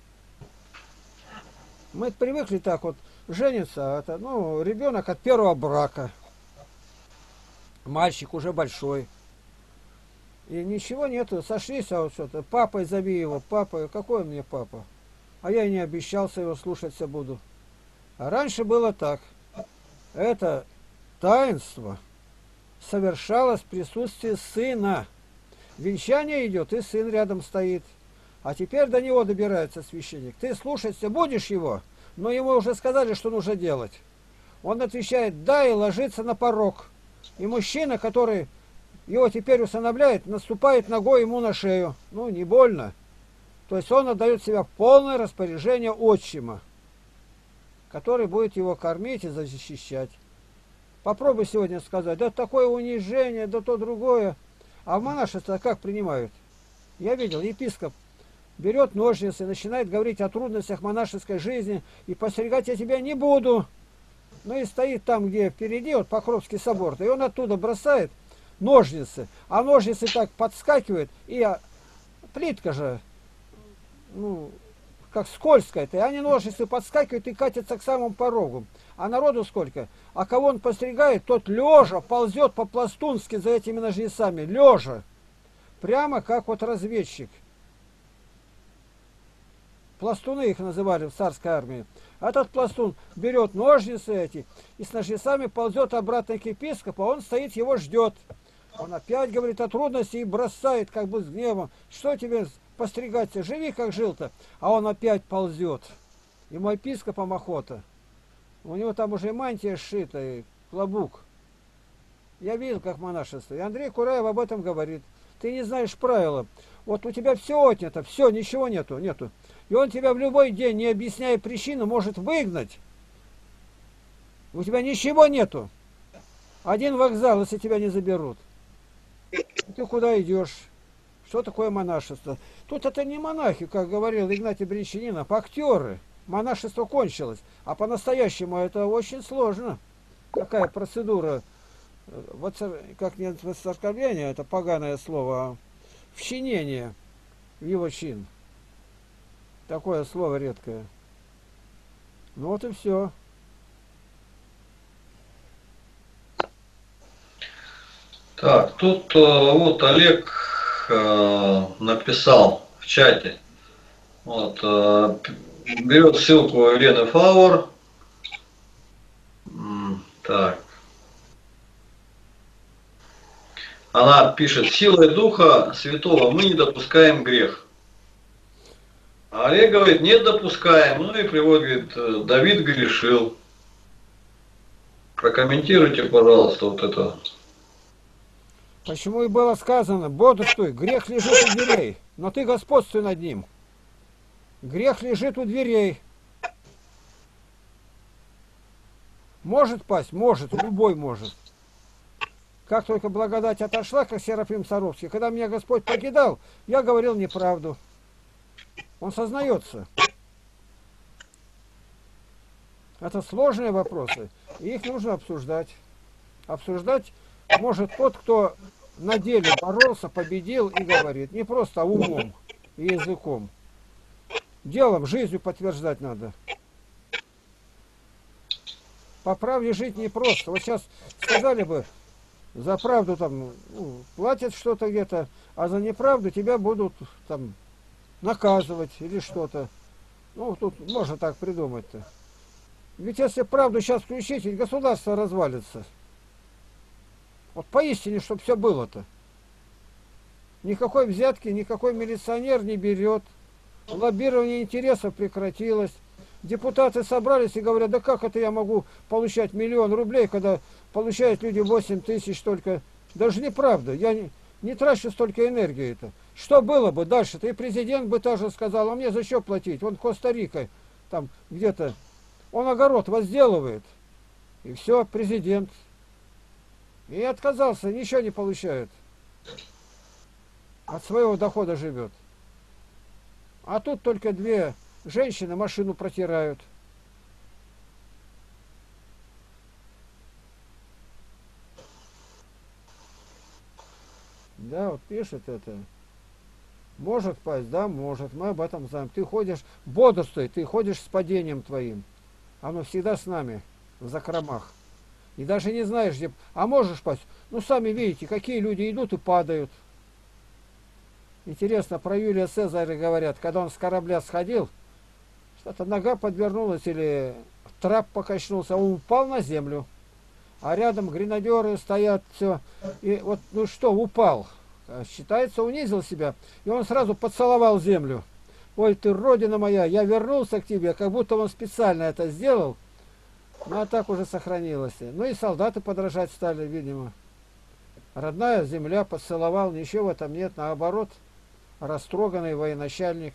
Мы привыкли так вот жениться, это, ну, ребенок от первого брака. Мальчик уже большой. И ничего нету, сошлись, а вот что-то, папой зови его, папа, какой он мне папа? А я и не обещался его слушаться буду. А раньше было так. Это таинство совершалось в присутствии сына. Венчание идет, и сын рядом стоит. А теперь до него добирается священник. Ты слушаться будешь его, но ему уже сказали, что нужно делать. Он отвечает «да» и ложится на порог. И мужчина, который его теперь усыновляет, наступает ногой ему на шею. Ну, не больно. То есть он отдает себя в полное распоряжение отчима, который будет его кормить и защищать. Попробуй сегодня сказать, да такое унижение, да то другое. А в монашество как принимают? Я видел, епископ берет ножницы, начинает говорить о трудностях монашеской жизни, и постерегать я тебя не буду. Ну и стоит там, где впереди, вот Покровский собор, и он оттуда бросает ножницы, а ножницы так подскакивают, и плитка же, ну, как скользкая-то, и они ножницы подскакивают и катятся к самому порогу. А народу сколько? А кого он постерегает, тот лежа ползет по-пластунски за этими ножницами, лежа. Прямо как вот разведчик. Пластуны их называли в царской армии. Этот пластун берет ножницы эти и с ножницами ползет обратно к епископу, а он стоит, его ждет. Он опять говорит о трудности и бросает как бы с гневом. Что тебе постригаться? Живи, как жил-то. А он опять ползет. Ему епископом охота. У него там уже мантия сшита и клобук. Я видел, как монашество. И Андрей Кураев об этом говорит. Ты не знаешь правила. Вот у тебя все отнято, все, ничего нету, нету. И он тебя в любой день, не объясняя причину, может выгнать. У тебя ничего нету. Один вокзал, если тебя не заберут. Ты куда идешь? Что такое монашество? Тут это не монахи, как говорил Игнатий Бринчанинов, актеры. Монашество кончилось. А по-настоящему это очень сложно. Какая процедура? Вот как не воцерковление, это поганое слово, а вчинение в его чин. Такое слово редкое. Ну вот и все. Так, тут э, вот Олег э, написал в чате. Вот, э, берет ссылку Елены Фауэр. Так. Она пишет: силой Духа Святого мы не допускаем грех. А Олег говорит: нет, допускаем. Ну и приводит, говорит, Давид грешил. Прокомментируйте, пожалуйста, вот это. Почему и было сказано: бодрствуй, грех лежит у дверей, но ты господствуй над ним. Грех лежит у дверей. Может пасть? Может, любой может. Как только благодать отошла, как Серафим Саровский, когда меня Господь покидал, я говорил неправду. Он сознается. Это сложные вопросы, и их нужно обсуждать. Обсуждать может тот, кто на деле боролся, победил и говорит. Не просто умом и языком. Делом, жизнью подтверждать надо. По правде жить непросто. Вот сейчас сказали бы, за правду там ну, платят что-то где-то, а за неправду тебя будут там наказывать или что-то. Ну, тут можно так придумать-то. Ведь если правду сейчас включить, ведь государство развалится. Вот поистине, чтобы все было-то. Никакой взятки, никакой милиционер не берет. Лоббирование интересов прекратилось. Депутаты собрались и говорят: да как это я могу получать миллион рублей, когда получают люди восемь тысяч только. Даже неправда, я не, не трачу столько энергии-то. Что было бы дальше-то? И президент бы тоже сказал: а мне за что платить? Он Коста-Рика, там где-то, он огород возделывает. И все, президент. И отказался, ничего не получает. От своего дохода живет. А тут только две женщины машину протирают. Да, вот пишет это. Может пасть, да, может. Мы об этом знаем. Ты ходишь, бодрствуй, ты ходишь с падением твоим. Оно всегда с нами, в закромах. И даже не знаешь, где... А можешь пасть? Ну, сами видите, какие люди идут и падают. Интересно, про Юлия Цезаря говорят, когда он с корабля сходил, что-то нога подвернулась или трап покачнулся, он упал на землю. А рядом гренадеры стоят, все. И вот, ну что, упал. Считается, унизил себя. И он сразу поцеловал землю. Ой, ты, Родина моя, я вернулся к тебе, как будто он специально это сделал. Ну, а так уже сохранилось. Ну и солдаты подражать стали, видимо. Родная земля поцеловал, ничего в этом нет, наоборот. Растроганный военачальник.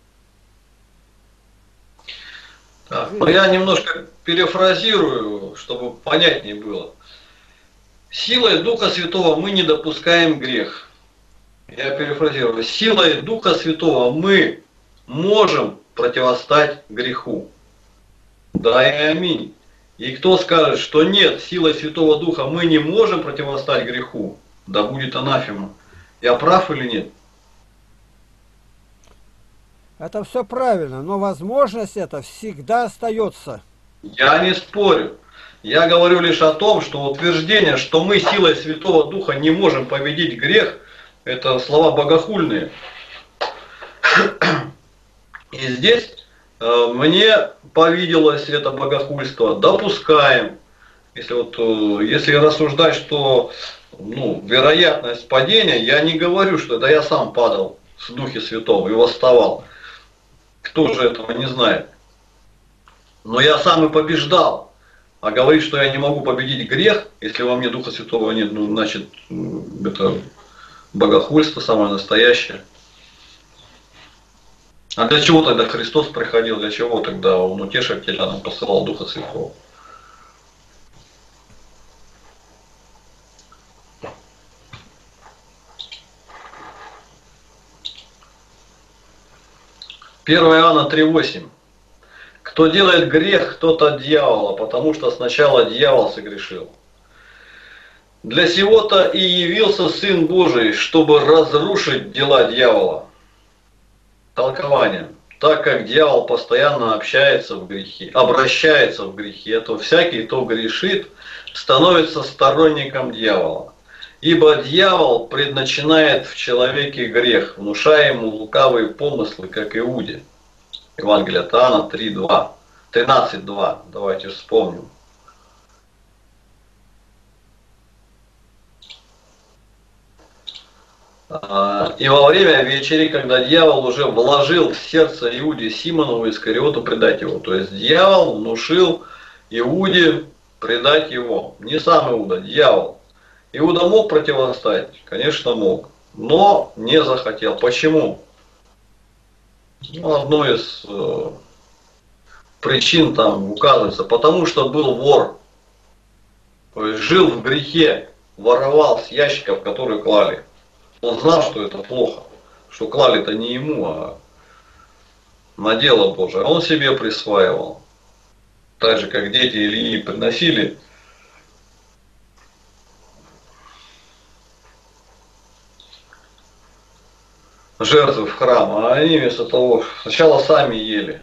Так, ну я немножко перефразирую, чтобы понятнее было. Силой Духа Святого мы не допускаем грех. Я перефразирую. Силой Духа Святого мы можем противостать греху. Да и аминь. И кто скажет, что нет, силой Святого Духа мы не можем противостать греху, да будет анафема. Я прав или нет? Это все правильно, но возможность это всегда остается. Я не спорю. Я говорю лишь о том, что утверждение, что мы силой Святого Духа не можем победить грех, это слова богохульные. И здесь э, мне повиделось это богохульство. Допускаем. Если, вот, э, если рассуждать, что ну, вероятность падения, я не говорю, что это я сам падал с Духе Святого и восставал. Кто же этого не знает? Но я сам и побеждал. А говорить, что я не могу победить грех, если во мне Духа Святого нет, ну, значит, это богохульство самое настоящее. А для чего тогда Христос приходил? Для чего тогда Он утешителя нам посылал Духа Святого? первое Иоанна три восемь. Кто делает грех, тот от дьявола, потому что сначала дьявол согрешил. Для сего-то и явился Сын Божий, чтобы разрушить дела дьявола. Толкование. Так как дьявол постоянно общается в грехе, обращается в грехе, то всякий, кто грешит, становится сторонником дьявола. Ибо дьявол предначинает в человеке грех, внушая ему лукавые помыслы, как Иуде. Евангелие от Иоанна три два. тринадцать два. Давайте вспомним. И во время вечери, когда дьявол уже вложил в сердце Иуде Симонову Искариоту предать его. То есть дьявол внушил Иуде предать его. Не сам Иуда, дьявол. Иуда мог противостоять? Конечно, мог. Но не захотел. Почему? Ну, одной из э, причин там указывается. Потому что был вор. То есть жил в грехе. Воровал с ящиков, которые клали. Он знал, что это плохо, что клали-то не ему, а на дело Божие. Он себе присваивал. Так же, как дети Ильи приносили жертвы в храм, а они вместо того сначала сами ели.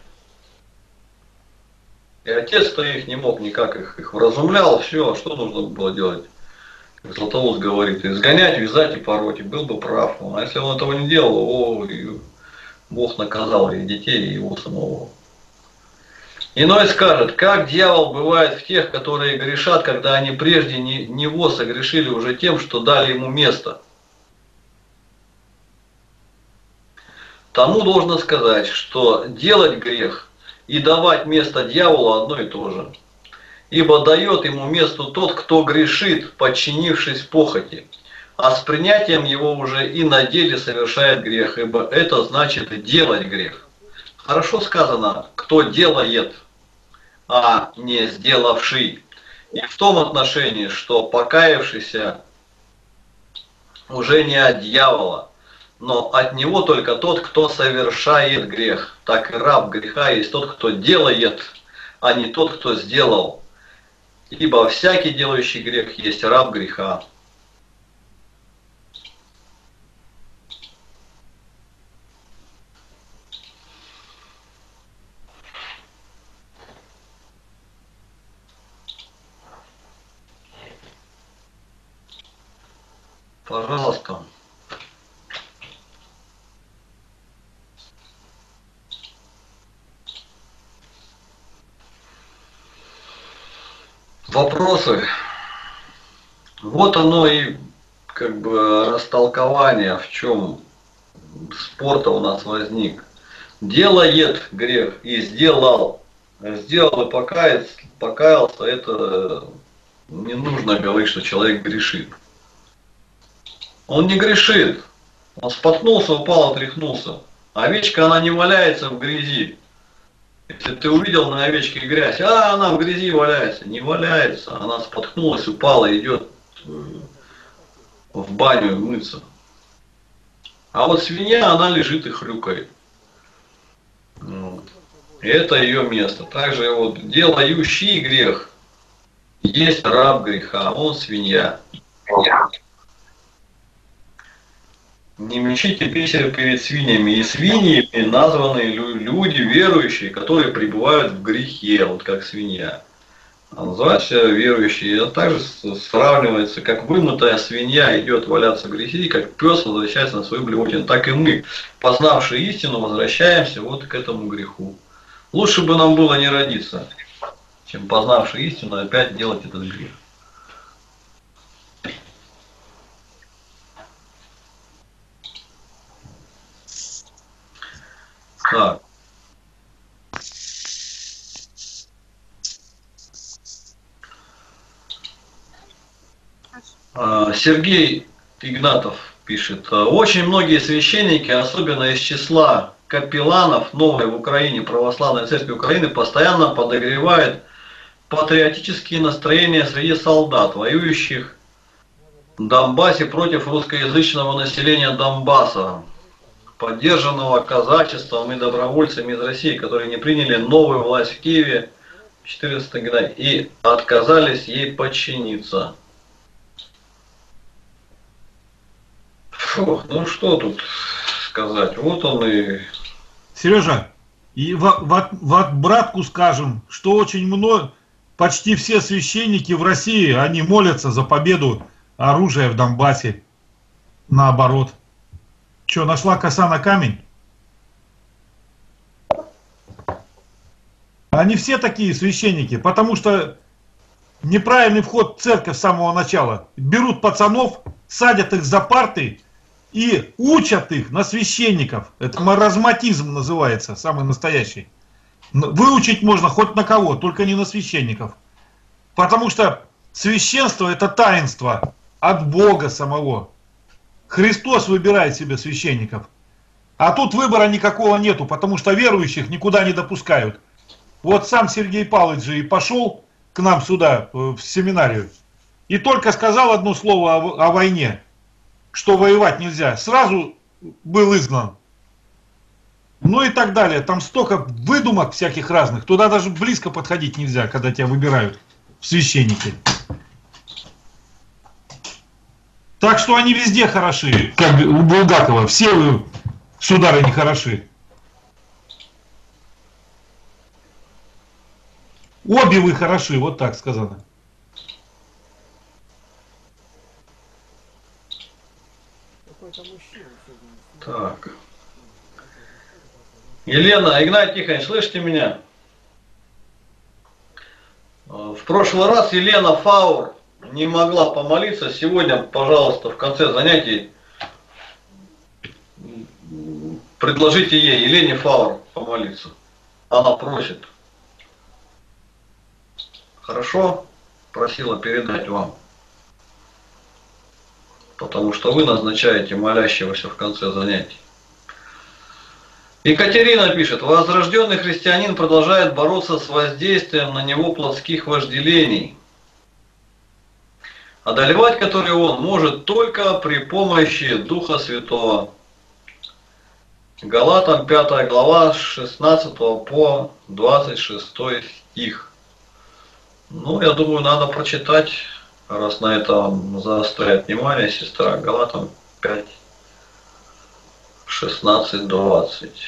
И отец-то их не мог никак, их, их вразумлял, все, а что нужно было делать? Златоуст говорит, изгонять, вязать и пороть, и был бы прав. А если он этого не делал, о, и Бог наказал и детей, и его самого. Иной скажет, как дьявол бывает в тех, которые грешат, когда они прежде не, него согрешили уже тем, что дали ему место. Тому должно сказать, что делать грех и давать место дьяволу одно и то же. Ибо дает ему место тот, кто грешит, подчинившись похоти, а с принятием его уже и на деле совершает грех, ибо это значит делать грех. Хорошо сказано, кто делает, а не сделавший. И в том отношении, что покаявшийся уже не от дьявола, но от него только тот, кто совершает грех. Так и раб греха есть тот, кто делает, а не тот, кто сделал. Ибо всякий делающий грех есть раб греха. Пожалуйста. Вопросы. Вот оно и как бы растолкование, в чем спор-то у нас возник. Делает грех и сделал. Сделал и покаялся, покаялся, это не нужно говорить, что человек грешит. Он не грешит. Он споткнулся, упал, отряхнулся. Овечка, она не валяется в грязи. Если ты увидел на овечке грязь, а она в грязи валяется. Не валяется. Она споткнулась, упала, идет в баню мыться. А вот свинья, она лежит и хрюкает. Вот. И это ее место. Также вот делающий грех есть раб греха, он свинья. Не мечите бисер перед свиньями. И свиньями названы люди верующие, которые пребывают в грехе, вот как свинья. А называются верующие. Это также сравнивается, как вымытая свинья идет валяться в грехе, и как пес возвращается на свою блевотину. Так и мы, познавшие истину, возвращаемся вот к этому греху. Лучше бы нам было не родиться, чем познавшие истину опять делать этот грех. Так. Сергей Игнатов пишет. Очень многие священники, особенно из числа капелланов новой в Украине, православной церкви Украины, постоянно подогревают патриотические настроения среди солдат, воюющих в Донбассе против русскоязычного населения Донбасса, поддержанного казачеством и добровольцами из России, которые не приняли новую власть в Киеве в четырнадцатом году и отказались ей подчиниться. Фу, ну что тут сказать, вот он и... Сережа, и в, в, в обратку скажем, что очень много, почти все священники в России, они молятся за победу оружия в Донбассе. Наоборот. Что, нашла коса на камень? Они все такие священники, потому что неправильный вход в церковь с самого начала. Берут пацанов, садят их за парты и учат их на священников. Это маразматизм называется, самый настоящий. Выучить можно хоть на кого, только не на священников. Потому что священство — это таинство от Бога самого. Христос выбирает себе священников. А тут выбора никакого нету, потому что верующих никуда не допускают. Вот сам Сергей Павлович же и пошел к нам сюда, в семинарию, и только сказал одно слово о, о войне, что воевать нельзя, сразу был изгнан. Ну и так далее. Там столько выдумок всяких разных, туда даже близко подходить нельзя, когда тебя выбирают в священники. Так что они везде хороши, как у Булгакова, все вы, сударыни, хороши. Обе вы хороши, вот так сказано. Так. Елена, Игнатий Тихонович, слышите меня? В прошлый раз Елена Фаур не могла помолиться. Сегодня, пожалуйста, в конце занятий предложите ей, Елене Фаур, помолиться. Она просит. Хорошо? Просила передать вам. Потому что вы назначаете молящегося в конце занятий. Екатерина пишет: возрожденный христианин продолжает бороться с воздействием на него плотских вожделений, одолевать которые он может только при помощи Духа Святого. Галатам пятая глава с шестнадцатого по двадцать шестой стих. Ну, я думаю, надо прочитать, раз на это заостряет внимание сестра. Галатам пять, шестнадцать, двадцать.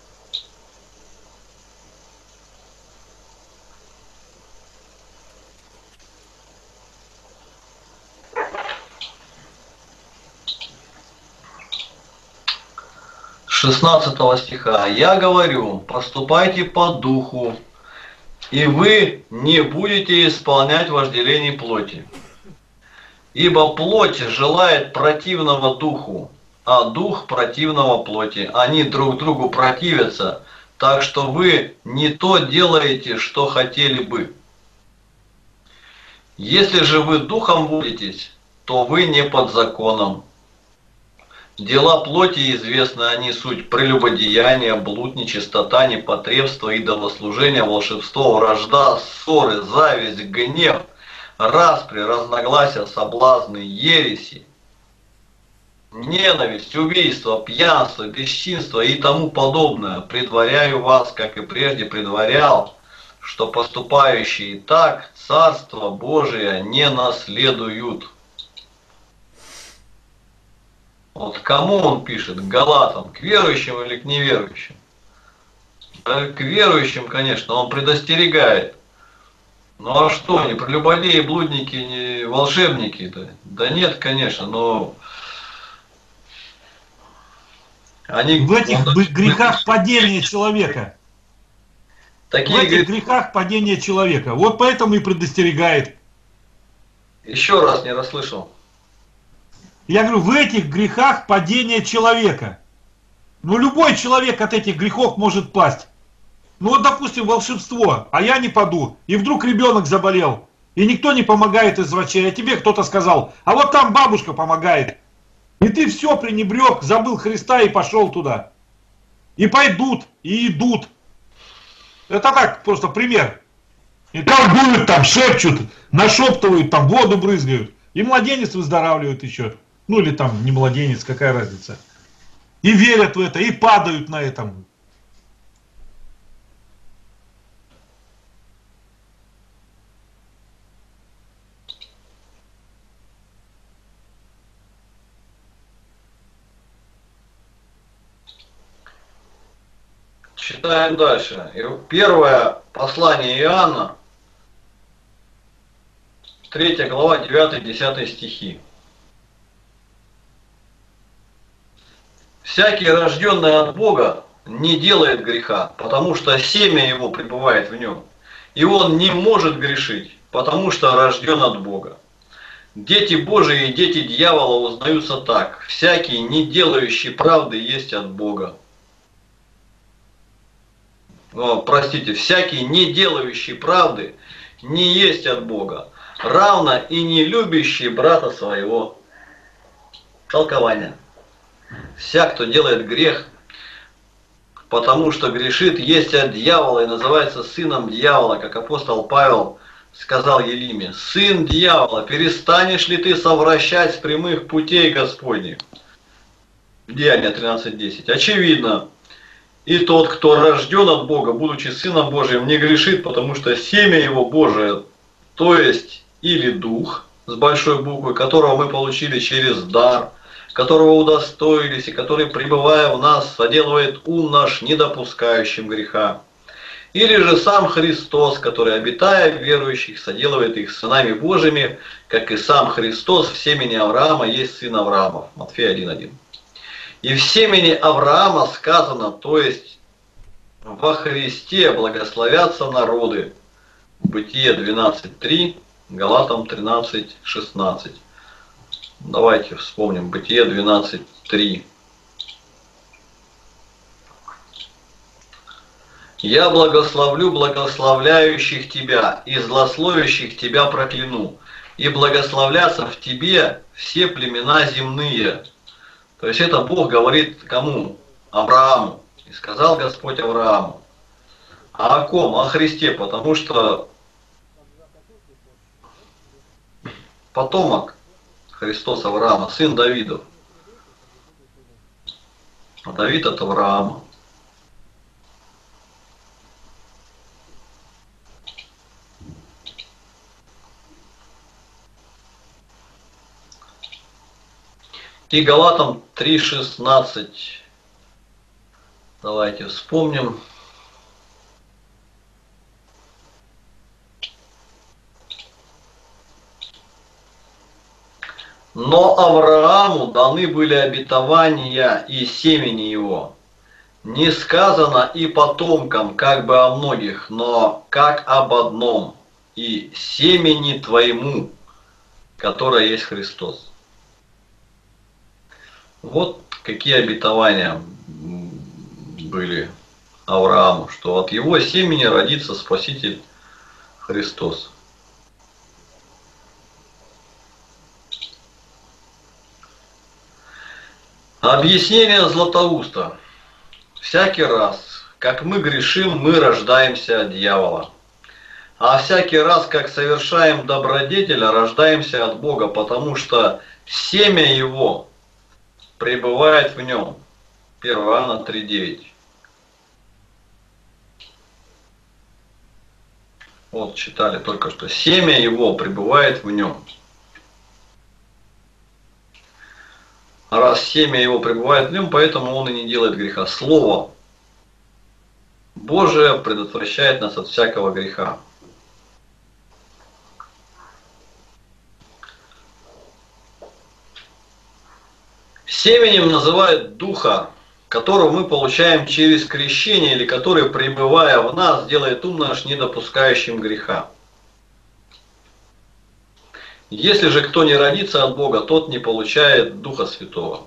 шестнадцатого стиха. Я говорю, поступайте по духу, и вы не будете исполнять вожделений плоти. Ибо плоть желает противного духу, а дух противного плоти. Они друг другу противятся, так что вы не то делаете, что хотели бы. Если же вы духом водитесь, то вы не под законом. Дела плоти известны, они суть прелюбодеяние, блуд, нечистота, непотребство, идолослужение, волшебство, вражда, ссоры, зависть, гнев, распри, разногласия, соблазны, ереси, ненависть, убийство, пьянство, бесчинство и тому подобное. Предваряю вас, как и прежде предварял, что поступающие так Царство Божие не наследуют. Вот кому он пишет? К галатам, к верующим или к неверующим? К верующим, конечно, он предостерегает. Ну а что, они прелюбодеи, блудники, не волшебники-то? Да нет, конечно, но они в этих грехах падения человека. Такие в этих грехах падения человека. Вот поэтому и предостерегает. Еще раз не расслышал. Я говорю, в этих грехах падения человека. Ну, любой человек от этих грехов может пасть. Ну, вот, допустим, волшебство, а я не паду. И вдруг ребенок заболел. И никто не помогает из врачей. А тебе кто-то сказал, а вот там бабушка помогает. И ты все пренебрег, забыл Христа и пошел туда. И пойдут, и идут. Это так, просто пример. И колдуют там, шепчут, нашептывают, там воду брызгают. И младенец выздоравливает еще. Ну или там не младенец, какая разница. И верят в это, и падают на этом. Читаем дальше. Первое послание Иоанна, третья глава, девятый-десятый стихи. Всякий, рожденный от Бога, не делает греха, потому что семя его пребывает в нем. И он не может грешить, потому что рожден от Бога. Дети Божии и дети дьявола узнаются так: всякий, не делающий правды, есть от Бога. О, простите, всякий, не делающий правды, не есть от Бога, равно и не любящий брата своего. Толкование. Всяк, кто делает грех, потому что грешит, есть от дьявола и называется сыном дьявола, как апостол Павел сказал Елиме: сын дьявола, перестанешь ли ты совращать с прямых путей Господних? Деяния тринадцать десять. Очевидно, и тот, кто рожден от Бога, будучи сыном Божиим, не грешит, потому что семя его Божие, то есть или дух с большой буквы, которого мы получили через дар, которого удостоились и который, пребывая в нас, соделывает ум наш недопускающим греха. Или же сам Христос, который, обитая в верующих, соделывает их сынами Божьими, как и сам Христос в семени Авраама есть сын Авраамов. Матфея один один. И в семени Авраама сказано, то есть во Христе благословятся народы. Бытие двенадцать три, Галатам тринадцать шестнадцать. Давайте вспомним Бытие двенадцать три. «Я благословлю благословляющих тебя, и злословящих тебя прокляну, и благословлятся в тебе все племена земные». То есть это Бог говорит кому? Аврааму. И сказал Господь Аврааму. А о ком? О Христе, потому что потомок Христос Авраама, сын Давидов. А Давид от Авраама. И Галатам три шестнадцать. Давайте вспомним. Но Аврааму даны были обетования и семени его. Не сказано и потомкам, как бы о многих, но как об одном, и семени твоему, которое есть Христос. Вот какие обетования были Аврааму, что от его семени родится Спаситель Христос. Объяснение Златоуста. Всякий раз, как мы грешим, мы рождаемся от дьявола. А всякий раз, как совершаем добродетеля, рождаемся от Бога, потому что семя его пребывает в нем. первое Иоанна три девять. Вот читали только что. Семя его пребывает в нем. А раз семя его пребывает в нем, поэтому он и не делает греха. Слово Божие предотвращает нас от всякого греха. Семенем называют Духа, которого мы получаем через крещение, или который, пребывая в нас, делает ум наш недопускающим греха. Если же кто не родится от Бога, тот не получает Духа Святого.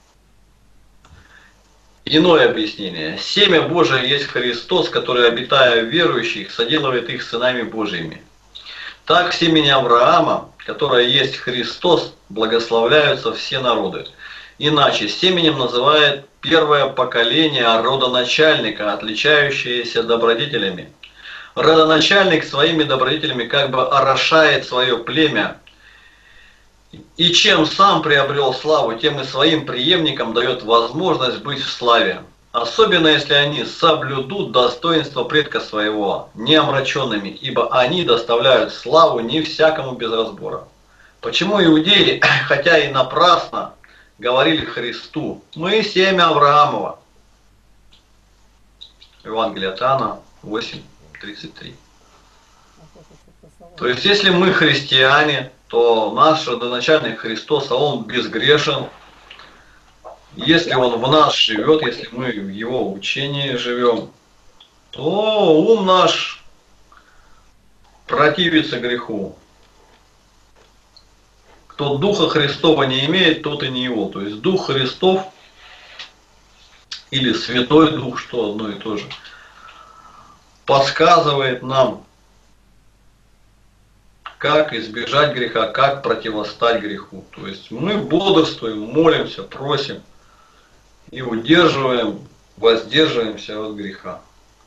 Иное объяснение. Семя Божие есть Христос, который, обитая в верующих, соделывает их сынами Божьими. Так в семени Авраама, которое есть Христос, благословляются все народы. Иначе семенем называет первое поколение родоначальника, отличающееся добродетелями. Родоначальник своими добродетелями как бы орошает свое племя, и чем сам приобрел славу, тем и своим преемникам дает возможность быть в славе. Особенно если они соблюдут достоинство предка своего, не омраченными, ибо они доставляют славу не всякому без разбора. Почему иудеи, хотя и напрасно, говорили Христу: мы семя Авраамова. Евангелие от Иоанна восемь тридцать три. То есть, если мы христиане, то наш родоначальник Христос, а он безгрешен, если он в нас живет, если мы в его учении живем, то ум наш противится греху. Кто Духа Христова не имеет, тот и не его. То есть Дух Христов или Святой Дух, что одно и то же, подсказывает нам, как избежать греха, как противостать греху. То есть мы бодрствуем, молимся, просим и удерживаем, воздерживаемся от греха.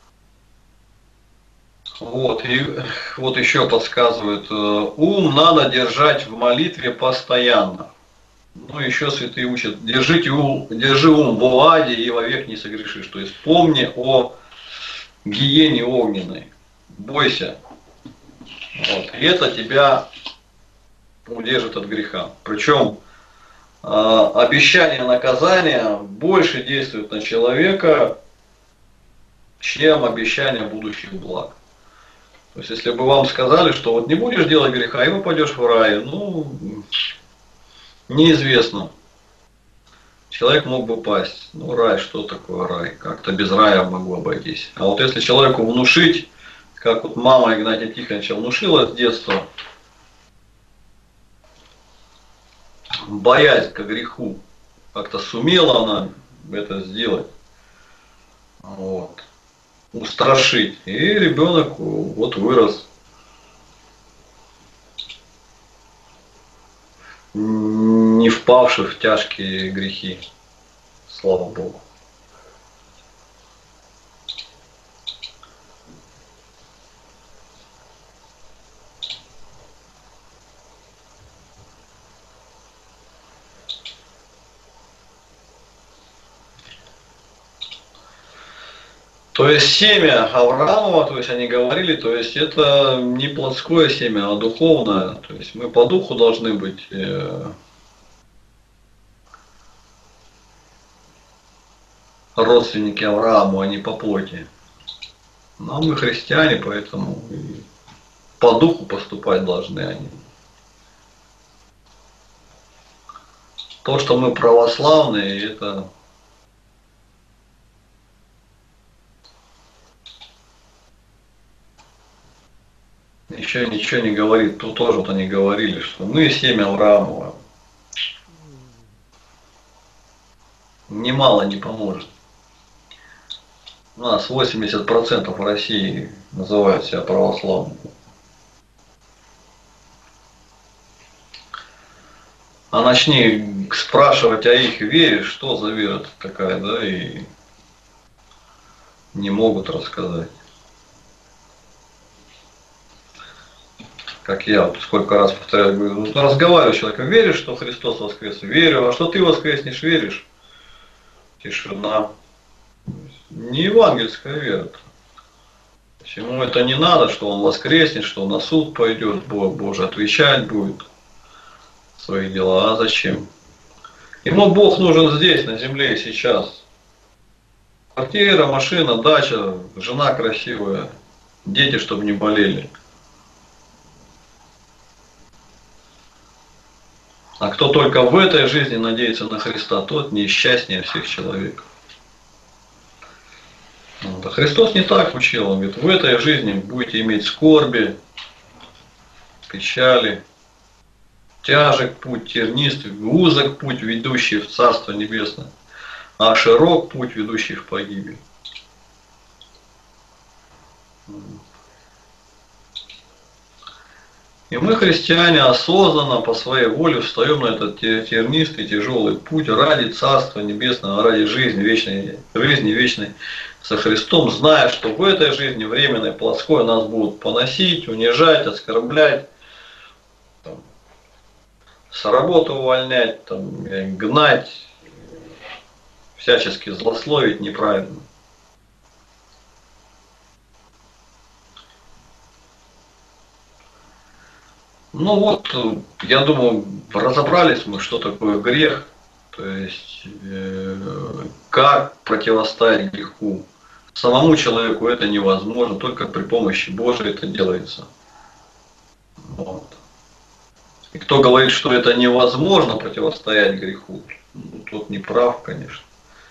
Вот, и вот еще подсказывают, ум надо держать в молитве постоянно. Ну, еще святые учат, держите ум, держи ум в оладе и вовек не согрешишь. То есть помни о гиене огненной, бойся. Вот, и это тебя удержит от греха. Причем э, обещание наказания больше действует на человека, чем обещание будущих благ. То есть, если бы вам сказали, что вот не будешь делать греха и попадешь в рай, ну, неизвестно. Человек мог бы пасть. Ну, рай, что такое рай? Как-то без рая могу обойтись. А вот если человеку внушить, как вот мама Игнатия Тихоновича внушила с детства, боязнь к греху, как-то сумела она это сделать. Вот. Устрашить. И ребенок вот вырос, не впавший в тяжкие грехи. Слава Богу. То есть семя Авраамова, то есть они говорили, то есть это не плотское семя, а духовное. То есть мы по духу должны быть э, родственники Аврааму, а не по плоти. Но мы христиане, поэтому и по духу поступать должны они. То, что мы православные, это еще ничего не говорит. Тут тоже вот они говорили, что мы семя Авраамова. Немало не поможет. У нас восемьдесят процентов в России называют себя православными. А начни спрашивать о их вере, что за вера такая, да, и не могут рассказать. Как я вот сколько раз повторяю, говорю, ну, разговариваю с человеком, веришь, что Христос воскрес? Верю. А что ты воскреснешь, веришь? Тишина. Не евангельская вера. Ему это не надо, что он воскреснет, что он на суд пойдет, Бог Божий отвечать будет свои дела. А зачем? Ему Бог нужен здесь, на земле, сейчас. Квартира, машина, дача, жена красивая, дети, чтобы не болели. А кто только в этой жизни надеется на Христа, тот несчастнее всех человеков. Вот. А Христос не так учил. Он говорит, в этой жизни будете иметь скорби, печали, тяжек путь, тернистый, узок путь, ведущий в Царство Небесное, а широк путь, ведущий в погибель. И мы, христиане, осознанно по своей воле встаем на этот тернистый, тяжелый путь ради Царства Небесного, ради жизни вечной, жизни вечной со Христом, зная, что в этой жизни временной, плотской нас будут поносить, унижать, оскорблять, там, с работы увольнять, там, гнать, всячески злословить неправильно. Ну вот, я думаю, разобрались мы, что такое грех, то есть э, как противостоять греху. Самому человеку это невозможно, только при помощи Божией это делается. Вот. И кто говорит, что это невозможно противостоять греху, ну, тот не прав, конечно.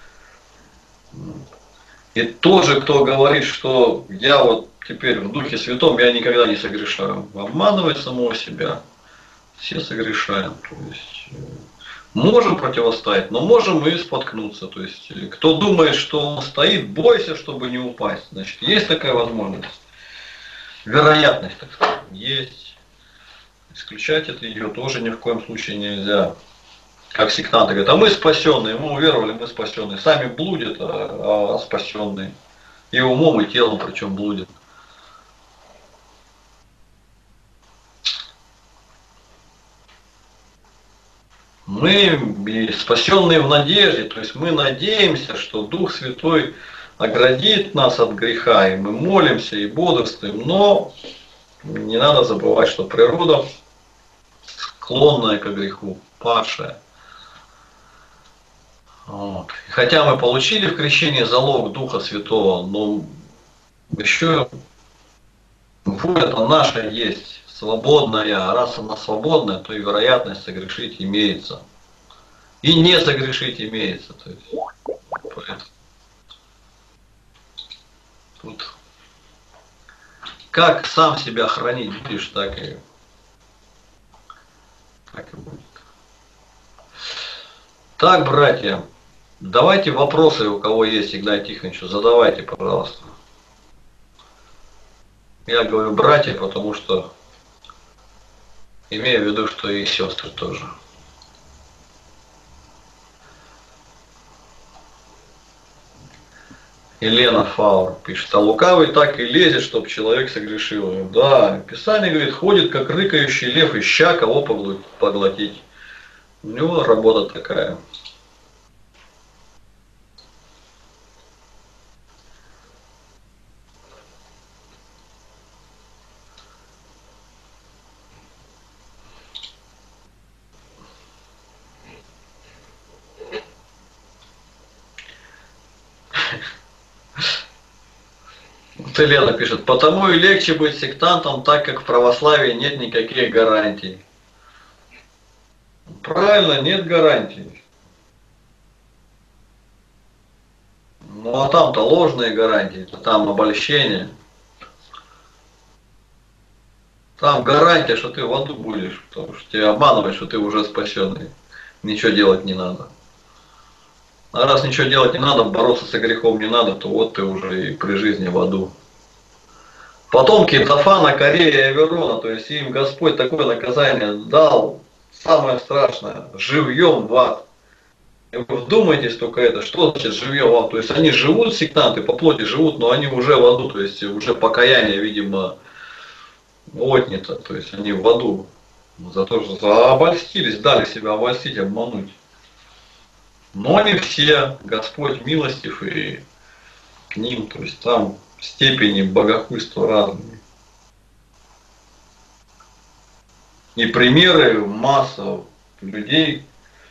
И тоже, кто говорит, что я вот теперь в Духе Святом, я никогда не согрешаю. Обманывает самого себя. Все согрешаем. То есть, можем противостоять, но можем и споткнуться. То есть, кто думает, что он стоит, бойся, чтобы не упасть. Значит, есть такая возможность. Вероятность, так сказать, есть. Исключать это ее тоже ни в коем случае нельзя. Как сектанты говорят, а мы спасенные, мы уверовали, мы спасенные. Сами блудят, а, а спасенные. И умом, и телом причем блудят. Мы спасенные в надежде, то есть мы надеемся, что Дух Святой оградит нас от греха, и мы молимся и бодрствуем, но не надо забывать, что природа склонная к греху, падшая. Вот. Хотя мы получили в крещении залог Духа Святого, но еще воля-то наша есть, свободная, а раз она свободная, то и вероятность согрешить имеется. И не согрешить имеется. То есть, поэтому тут как сам себя хранить будешь, так и, так и будет. Так, братья, давайте вопросы, у кого есть, Игнатий Тихонович, задавайте, пожалуйста. Я говорю братья, потому что имею в виду, что и сестры тоже. Елена Фаур пишет, а лукавый так и лезет, чтобы человек согрешил. Да, Писание говорит, ходит как рыкающий лев, ища кого поглотить. У него работа такая. Вот Елена пишет, потому и легче быть сектантом, так как в православии нет никаких гарантий. Правильно, нет гарантий. Ну а там-то ложные гарантии, там обольщение. Там гарантия, что ты в аду будешь, потому что тебя обманывают, что ты уже спасенный. Ничего делать не надо. А раз ничего делать не надо, бороться с грехом не надо, то вот ты уже и при жизни в аду. Потомки Дафана, Корея и Аверона, то есть им Господь такое наказание дал, самое страшное, живьем в ад. И вы вдумайтесь только это, что значит живьем в ад. То есть они живут, сектанты, по плоти живут, но они уже в аду, то есть уже покаяние, видимо, отнято. То есть они в аду за то, что обольстились, дали себя обольстить, обмануть. Но не все, Господь милостив и к ним, то есть там степени богохульства разные. И примеры масса людей,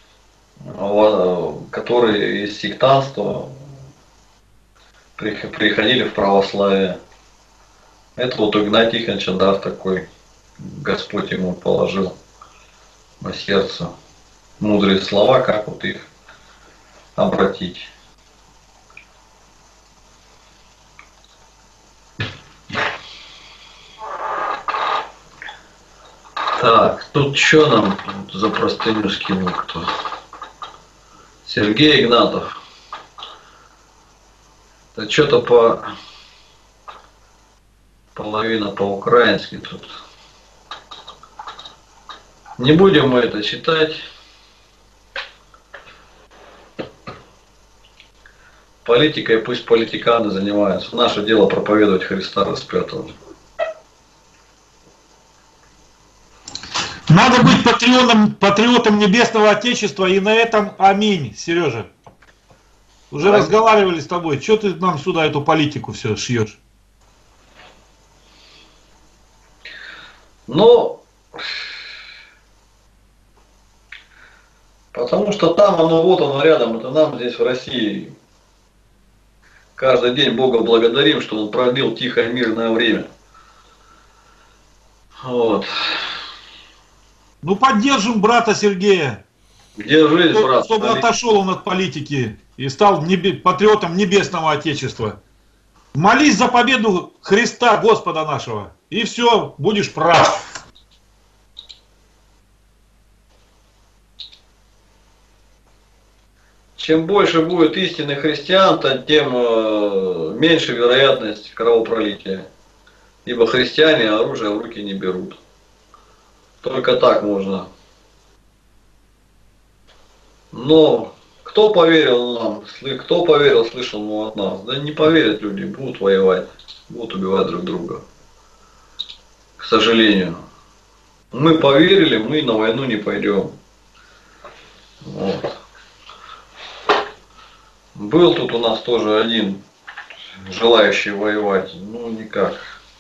которые из сектантства приходили в православие. Это вот у Игнатия Тихоновича дар такой, Господь ему положил на сердце мудрые слова, как вот их обратить. Так, тут что нам за простыню скинул кто? Сергей Игнатов. Это что-то по половина по-украински тут. Не будем мы это читать. Политикой пусть политиканы занимаются. Наше дело проповедовать Христа распятого. Надо быть патриотом, патриотом Небесного Отечества, и на этом аминь, Сережа. Уже а... разговаривали с тобой. Что ты нам сюда эту политику все шьешь? Ну, потому что там оно, вот оно рядом, это нам здесь в России. Каждый день Бога благодарим, что Он продлил тихое мирное время. Вот. Ну, поддержим брата Сергея. Держись, брат. Чтобы отошел он от политики и стал небе, патриотом небесного Отечества. Молись за победу Христа, Господа нашего, и все, будешь прав. Чем больше будет истинных христиан, то тем э, меньше вероятность кровопролития. Ибо христиане оружие в руки не берут. Только так можно. Но кто поверил нам, кто поверил слышанному от нас? Да не поверят люди, будут воевать, будут убивать друг друга. К сожалению. Мы поверили, мы на войну не пойдем. Вот. Был тут у нас тоже один желающий воевать, ну никак.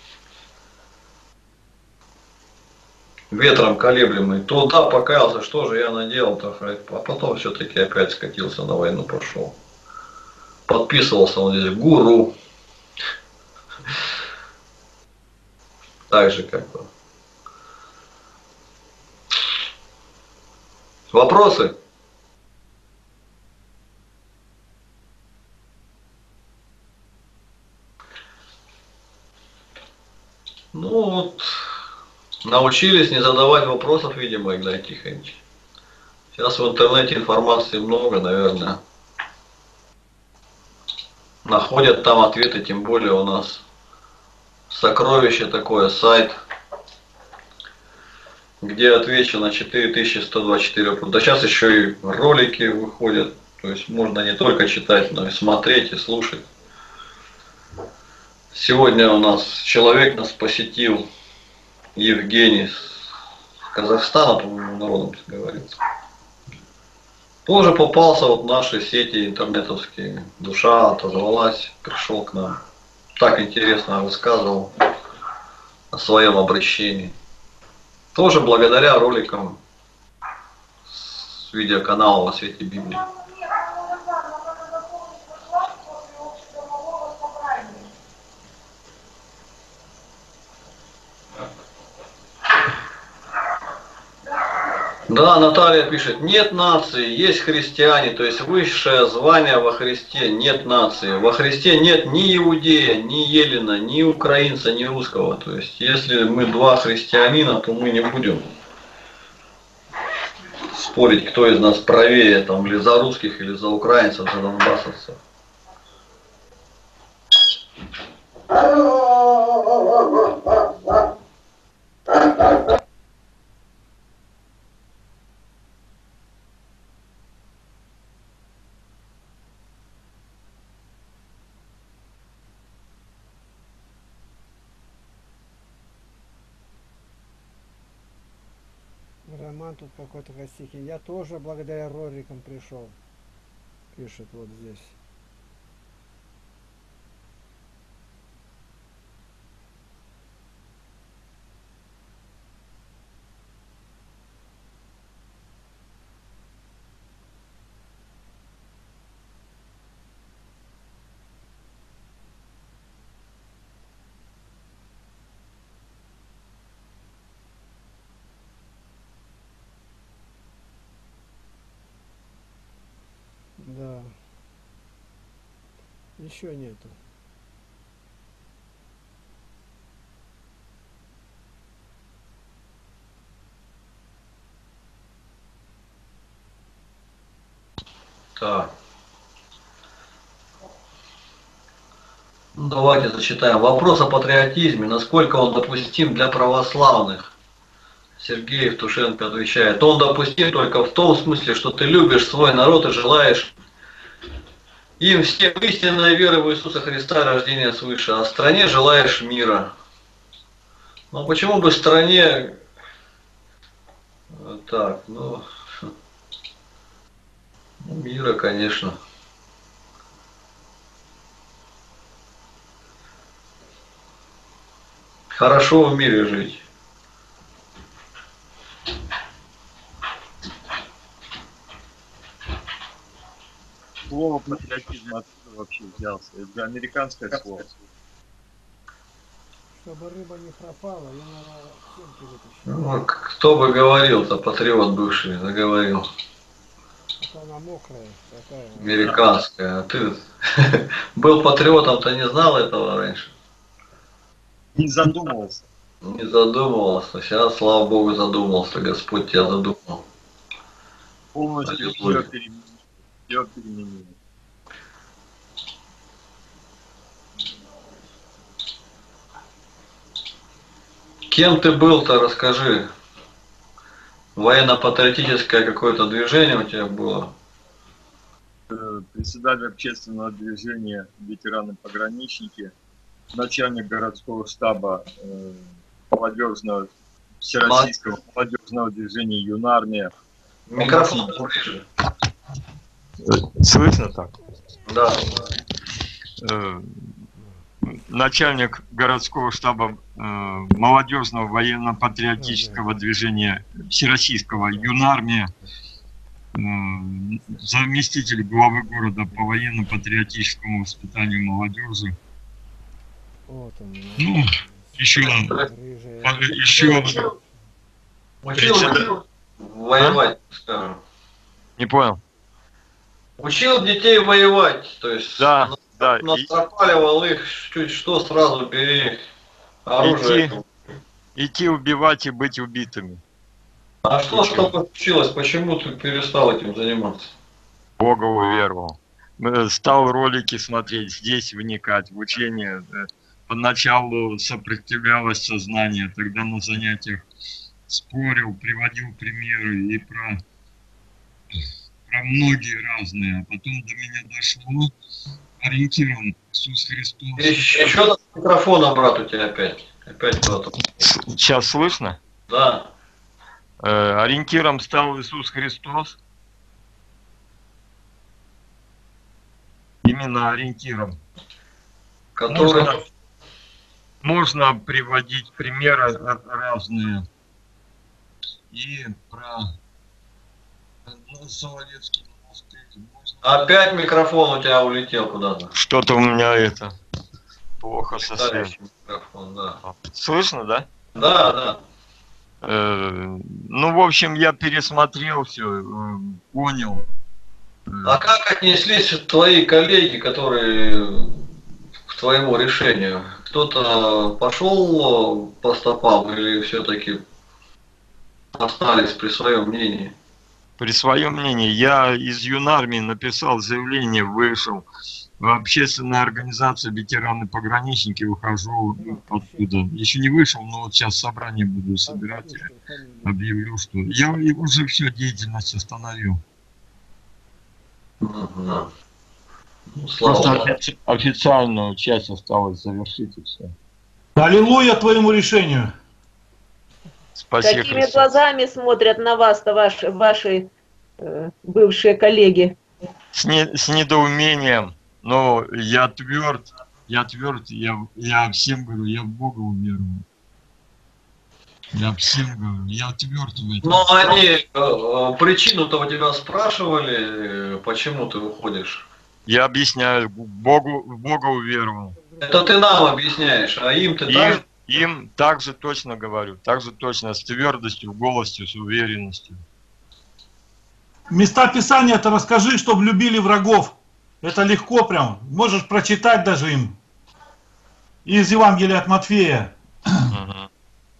Ветром колеблемый. То да, покаялся, что же я наделал-то, а потом все-таки опять скатился на войну, пошел. Подписывался он здесь гуру. Так же как бы. Вопросы? Ну вот, научились не задавать вопросов, видимо, Игнат Тихонович. Сейчас в интернете информации много, наверное. Находят там ответы, тем более у нас сокровище такое, сайт, где отвечено на четыре тысячи сто двадцать четыре вопроса. Да сейчас еще и ролики выходят, то есть можно не только читать, но и смотреть и слушать. Сегодня у нас человек нас посетил, Евгений, с Казахстана, по-моему, народом говорится. Тоже попался вот в наши сети интернетовские. Душа отозвалась, пришел к нам. Так интересно рассказывал о своем обращении. Тоже благодаря роликам с видеоканала «Во свете Библии». Да, Наталья пишет, нет нации, есть христиане, то есть высшее звание во Христе, нет нации. Во Христе нет ни иудея, ни еллина, ни украинца, ни русского. То есть если мы два христианина, то мы не будем спорить, кто из нас правее, там, или за русских, или за украинцев, за донбассовцев. Роман тут какой-то Костихин. Я тоже благодаря роликам пришел. Пишет вот здесь. Да. Еще нету. Так. Ну, давайте зачитаем. Вопрос о патриотизме. Насколько он допустим для православных? Сергей Евтушенко отвечает. Он допустим только в том смысле, что ты любишь свой народ и желаешь им всем истинной веры в Иисуса Христа и рождения свыше, а стране желаешь мира. Ну почему бы стране... Так, ну... Мира, конечно. Хорошо в мире жить. Слово патриотизм откуда вообще взялся? Это американское слово. Чтобы рыба не пропала, я надо всем перетащить. Ну, кто бы говорил-то, патриот бывший заговорил. Это она мокрая такая. Американская. А ты был патриотом, ты не знал этого раньше? Не задумывался. Не задумывался. Сейчас, слава Богу, задумался. Господь тебя задумал. Полностью все переменил. Все переменил. Кем ты был-то, расскажи. Военно-патриотическое какое-то движение у тебя было? Председатель общественного движения ветераны-пограничники, начальник городского штаба э, молодежного, всероссийского молодежного движения «Юнармия». Микрофон ближе. Слышно так? Да. Э, начальник городского штаба э, молодежного военно-патриотического движения всероссийского «Юнармия», э, заместитель главы города по военно-патриотическому воспитанию молодежи. Вот он. Ну, еще, еще Учил воевать, скажем. не понял. Учил детей воевать, то есть Да, да. Настропаливал их, чуть что сразу бери оружие. Идти, идти убивать и быть убитыми. А что с тобой случилось? Почему ты перестал этим заниматься? Бога уверовал. Стал ролики смотреть, здесь вникать в учение. Поначалу сопротивлялось сознание, тогда на занятиях спорил, приводил примеры и про, про многие разные. А потом до меня дошло ориентиром Иисус Христос. Еще, еще раз микрофон, брат, у тебя опять. Опять кто-то. Сейчас слышно? Да. Э, ориентиром стал Иисус Христос. Именно ориентиром. Который... Можно, можно приводить примеры разные. И про ну, Соловецкий монастырь. Можно... Опять микрофон у тебя улетел куда-то. Что-то у меня это плохо со связью. Микрофон, да. Слышно, да? Да, да. Э, ну, в общем, я пересмотрел все, э, понял. А как отнеслись твои коллеги, которые к твоему решению? Кто-то пошел по стопам или все-таки остались при своем мнении? При своем мнении. Я из Юнармии написал заявление, вышел. В общественная организация ветераны-пограничники, ухожу оттуда. Еще не вышел, но вот сейчас собрание буду собирать. Объявлю, что я уже все, деятельность остановил. Угу. Ну, Просто офици- официальную часть осталось завершить и все. Аллилуйя твоему решению. Спасибо. Какими Христос. Глазами смотрят на вас-то ваши, ваши э, бывшие коллеги? С, не, с недоумением. Но я тверд, я тверд, я, я всем говорю, я в Бога уверовал. Я всем говорю, я тверд в этом. Но они э, причину-то у тебя спрашивали, почему ты уходишь? Я объясняю, Богу, в Бога уверовал. Это ты нам объясняешь, а им ты им, так? Им также точно говорю, также точно, с твердостью, в голосе, с уверенностью. Места Писания-то расскажи, чтобы любили врагов. Это легко прям. Можешь прочитать даже им. Из Евангелия от Матфея. Угу.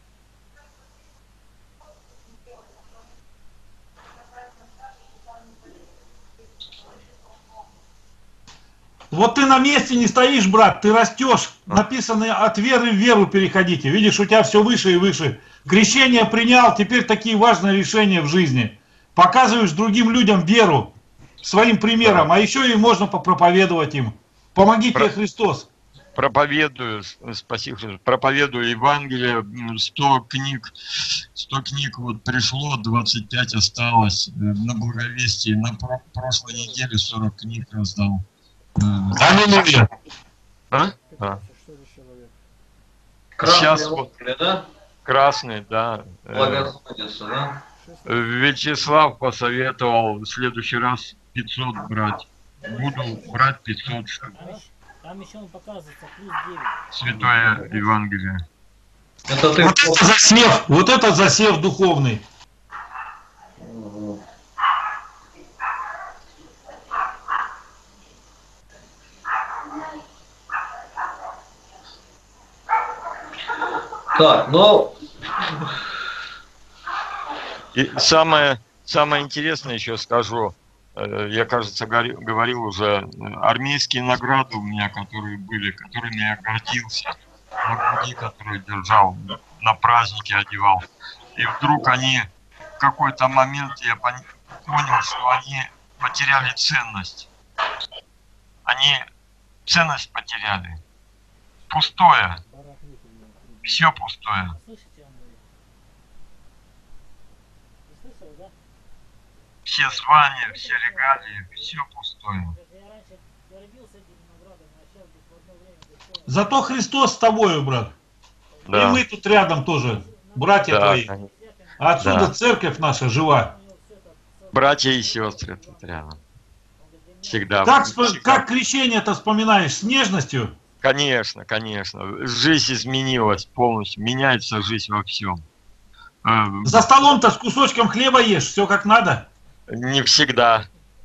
Вот ты на месте не стоишь, брат, ты растешь. Написано, от веры в веру переходите. Видишь, у тебя все выше и выше. Крещение принял, теперь такие важные решения в жизни. Показываешь другим людям веру своим примером, а еще и можно попроповедовать им. Помоги тебе Христос. Проповедую, спасибо, проповедую Евангелие, сто книг, сто книг вот пришло, двадцать пять осталось на благовестии. На прошлой неделе сорок книг раздал. Аллилуйя. А? А. Красный, Сейчас вот, да? Красный, да. Благословится, да? Вячеслав посоветовал в следующий раз пятьсот брать. Буду брать пятьсот штук. Там еще он показывается плюс девять. Святое Евангелие. Это ты... Вот это засев, вот это засев духовный. Угу. Так, ну... И самое, самое интересное еще скажу, э, я, кажется, гори- говорил уже, э, армейские награды у меня, которые были, которыми я гордился, на груди, которые держал, на праздники одевал. И вдруг они, в какой-то момент я пон- понял, что они потеряли ценность. Они ценность потеряли. Пустое. Все пустое. Слышите, Андрей? Ты слышал, да? Все звания, все регалии, все пустое. Я раньше гордился этими наградами, а сейчас в одно время дошло. Зато Христос с тобою, брат. И Да. мы тут рядом тоже, братья Да, твои. конечно. А отсюда Да. церковь наша жива. Братья и сестры тут рядом. Всегда. Как, Всегда. спо- как крещение-то вспоминаешь? С нежностью? Конечно, конечно. Жизнь изменилась полностью. Меняется жизнь во всем. Э, За столом-то с кусочком хлеба ешь, все как надо. Не всегда.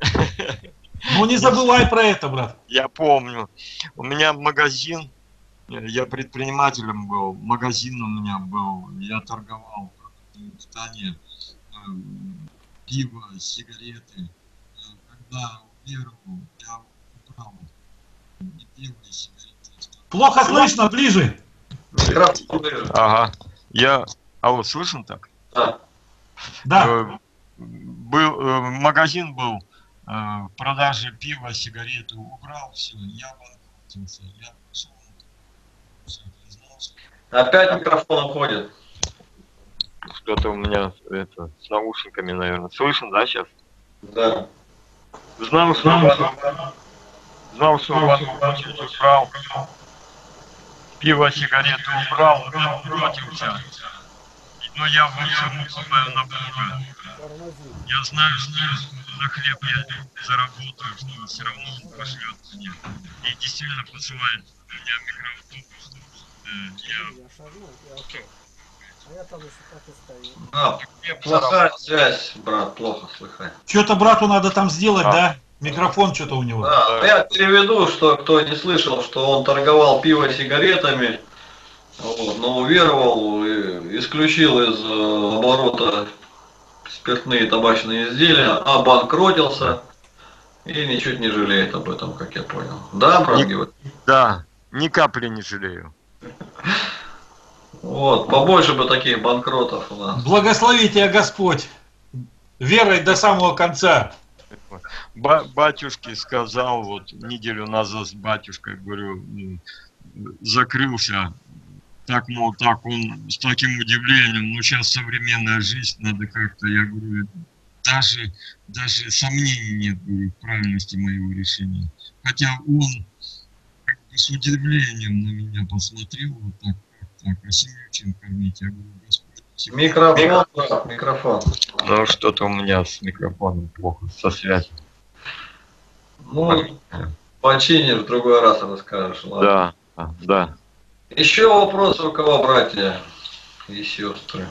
Ну не забывай про это, брат. Я помню. У меня магазин, я предпринимателем был, магазин у меня был, я торговал продуктами питания, э, пиво, сигареты. Э, Когда уверовал, я убрал и пиво, и сигареты. Плохо слышно, ближе. Микрофон ближе. Ага. Я... Алло, слышно так? Да. Да. Э, Был, э, магазин был, э, в продаже пива, сигареты, убрал все, я банкротился, я пошел, все, признал, что Опять микрофон уходит. что-то у меня это, с наушниками, наверное. Слышно, да, сейчас? Да. Знал, что знал, что банкротить убрал, пиво, сигареты убрал, банкротился. Но я вышел, уповаю на Бога. Тормози. Я знаю, знаю, что на хлеб я заработаю, что он все равно он пошлет мне. И действительно посылает меня микроавтобус. Э, Я Я шагнул, я ушел. А я там еще так и стою. Да, плохая связь, брат, плохо слыхать. Что-то брату надо там сделать, А. да? Микрофон что-то у него. Да, я переведу, что кто не слышал, что он торговал пиво сигаретами, вот, но уверовал, и исключил из э, оборота спиртные табачные изделия, обанкротился и ничуть не жалеет об этом, как я понял. Да, брат Ни- Георгий? Да, ни капли не жалею. Вот, побольше бы таких банкротов у нас. Благослови тебя Господь. Верой до самого конца. Ба- батюшке сказал, вот неделю назад с батюшкой, говорю, м, закрылся. Так, мол, так он с таким удивлением, ну сейчас современная жизнь, надо как-то, я говорю, даже, даже сомнений нет, говорю, в правильности моего решения. Хотя он как бы с удивлением на меня посмотрел, вот так, как так, а семью чем кормить? Я говорю, Господь, семью». Микрофон, брат, микрофон. Ну, что-то у меня с микрофоном плохо, со связью. Ну, починишь, в другой раз расскажешь. Ладно. Да, да, да. Еще вопросы у кого, братья и сестры?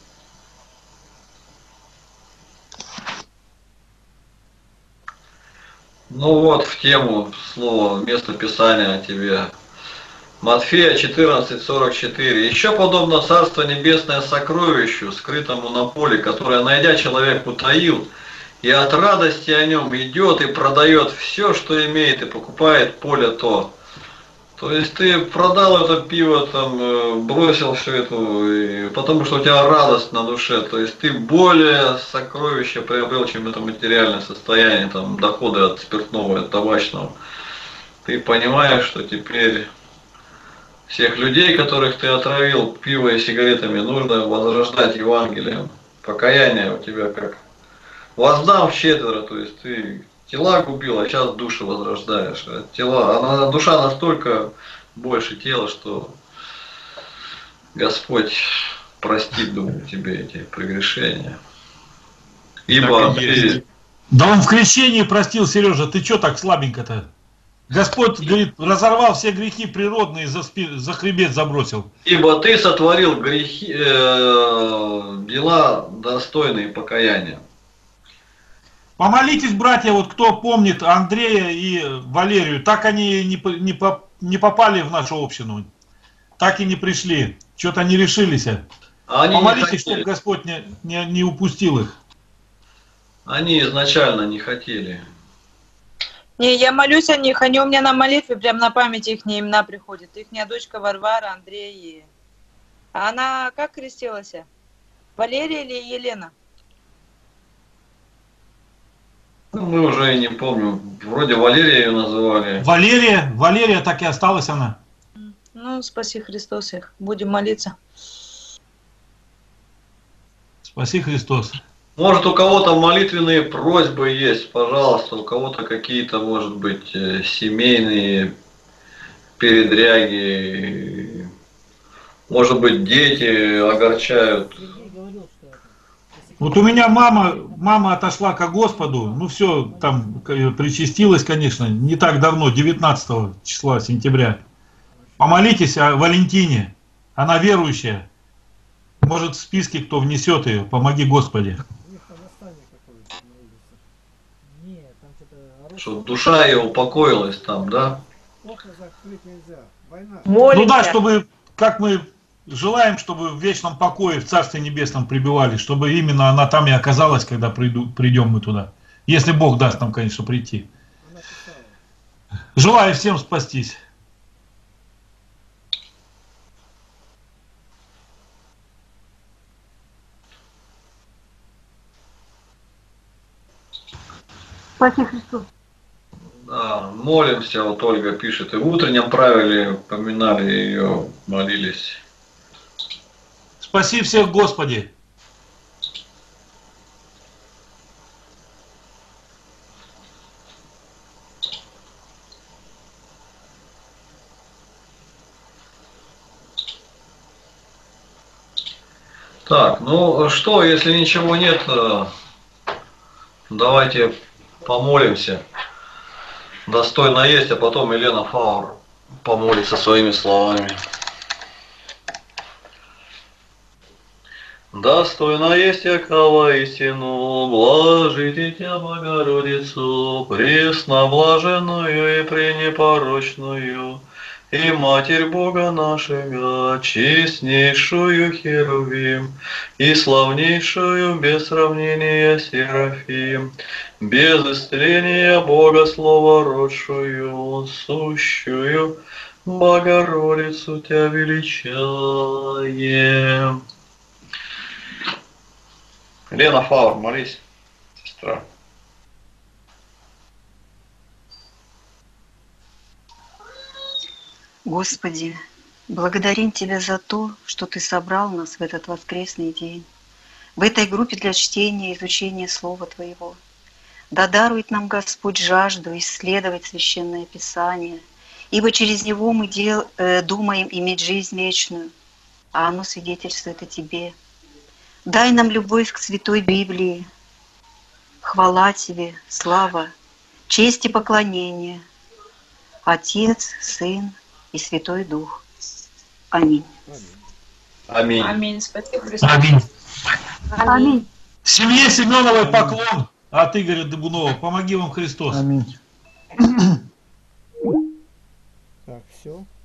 Ну вот, в тему слова, место писания тебе. Матфея четырнадцать сорок четыре. Еще подобно Царство Небесное сокровищу, скрытому на поле, которое, найдя, человек утаил, и от радости о нем идет и продает все, что имеет, и покупает поле то. То есть ты продал это пиво, там, бросил все это, и потому что у тебя радость на душе. То есть ты более сокровища приобрел, чем это материальное состояние, там, доходы от спиртного, от табачного. Ты понимаешь, что теперь всех людей, которых ты отравил пиво и сигаретами, нужно возрождать Евангелием. Покаяние у тебя как? Воздам щедро, то есть ты тела губил, а сейчас души возрождаешь. А тела, она, душа настолько больше тела, что Господь простит, думаю, тебе эти прегрешения. Ибо Так и есть. ты, Да он в крещении простил, Сережа, ты что так слабенько-то? Господь, говорит, разорвал все грехи природные, за, спи- за хребет забросил. ибо ты сотворил грехи, э, дела достойные покаяния. Помолитесь, братья, вот кто помнит Андрея и Валерию, так они не, по- не, по- не попали в нашу общину, так и не пришли. что-то не решились. А они не Помолитесь, хотели. чтобы Господь не, не, не упустил их. Они изначально не хотели. Не, я молюсь о них, они у меня на молитве, прям на память их имена приходят. Ихняя дочка Варвара, Андрей. И... А она как крестилась? Валерия или Елена? Ну, мы уже и не помним. Вроде Валерия ее называли. Валерия, Валерия так и осталась она. Ну, спаси Христос их. Будем молиться. Спаси Христос. Может, у кого-то молитвенные просьбы есть, пожалуйста, у кого-то какие-то, может быть, э, семейные передряги, может быть, дети огорчают. Сергей говорил, что это. Если Вот у меня мама, мама отошла ко Господу, ну все, там к- причастилась, конечно, не так давно, девятнадцатого числа сентября. Помолитесь о Валентине, она верующая. Может, в списке кто внесет ее, помоги Господи. У них там восстание какое-то на улице. нет, там что-то оружие. Чтобы душа ее упокоилась там, да? Окна закрыть нельзя. Война. Молимся. Ну да, чтобы, как мы желаем, чтобы в вечном покое, в Царстве Небесном пребывали, чтобы именно она там и оказалась, когда приду, придем мы туда. Если Бог даст нам, конечно, прийти. Она писала. Желаю всем спастись. Спаси Христос. Да, молимся, вот Ольга пишет, и в утреннем правиле поминали ее, молились. Спаси всех, Господи. Так, ну что, если ничего нет, э, давайте помолимся. Достойно есть, а потом Елена Фаур помолится своими словами. Достойно есть, яко воистину, блажите Тебя, Богородицу, пресноблаженную и пренепорочную, и Матерь Бога нашего, честнейшую Херувим, и славнейшую без сравнения Серафим, без истления Бога Слова родшую, сущую Богородицу Тебя величаем. Лена Фаур, молись, сестра. Господи, благодарим Тебя за то, что Ты собрал нас в этот воскресный день, в этой группе для чтения и изучения Слова Твоего. Да дарует нам Господь жажду исследовать Священное Писание, ибо через него мы дел, э, думаем иметь жизнь вечную, а оно свидетельствует о Тебе. Дай нам любовь к Святой Библии. Хвала Тебе, слава, честь и поклонение. Отец, Сын и Святой Дух. Аминь. Аминь. Аминь. Спаси Христос. Аминь. Аминь. Семье Семеновой поклон от Игоря Дыбунова. Помоги вам Христос. Так, все.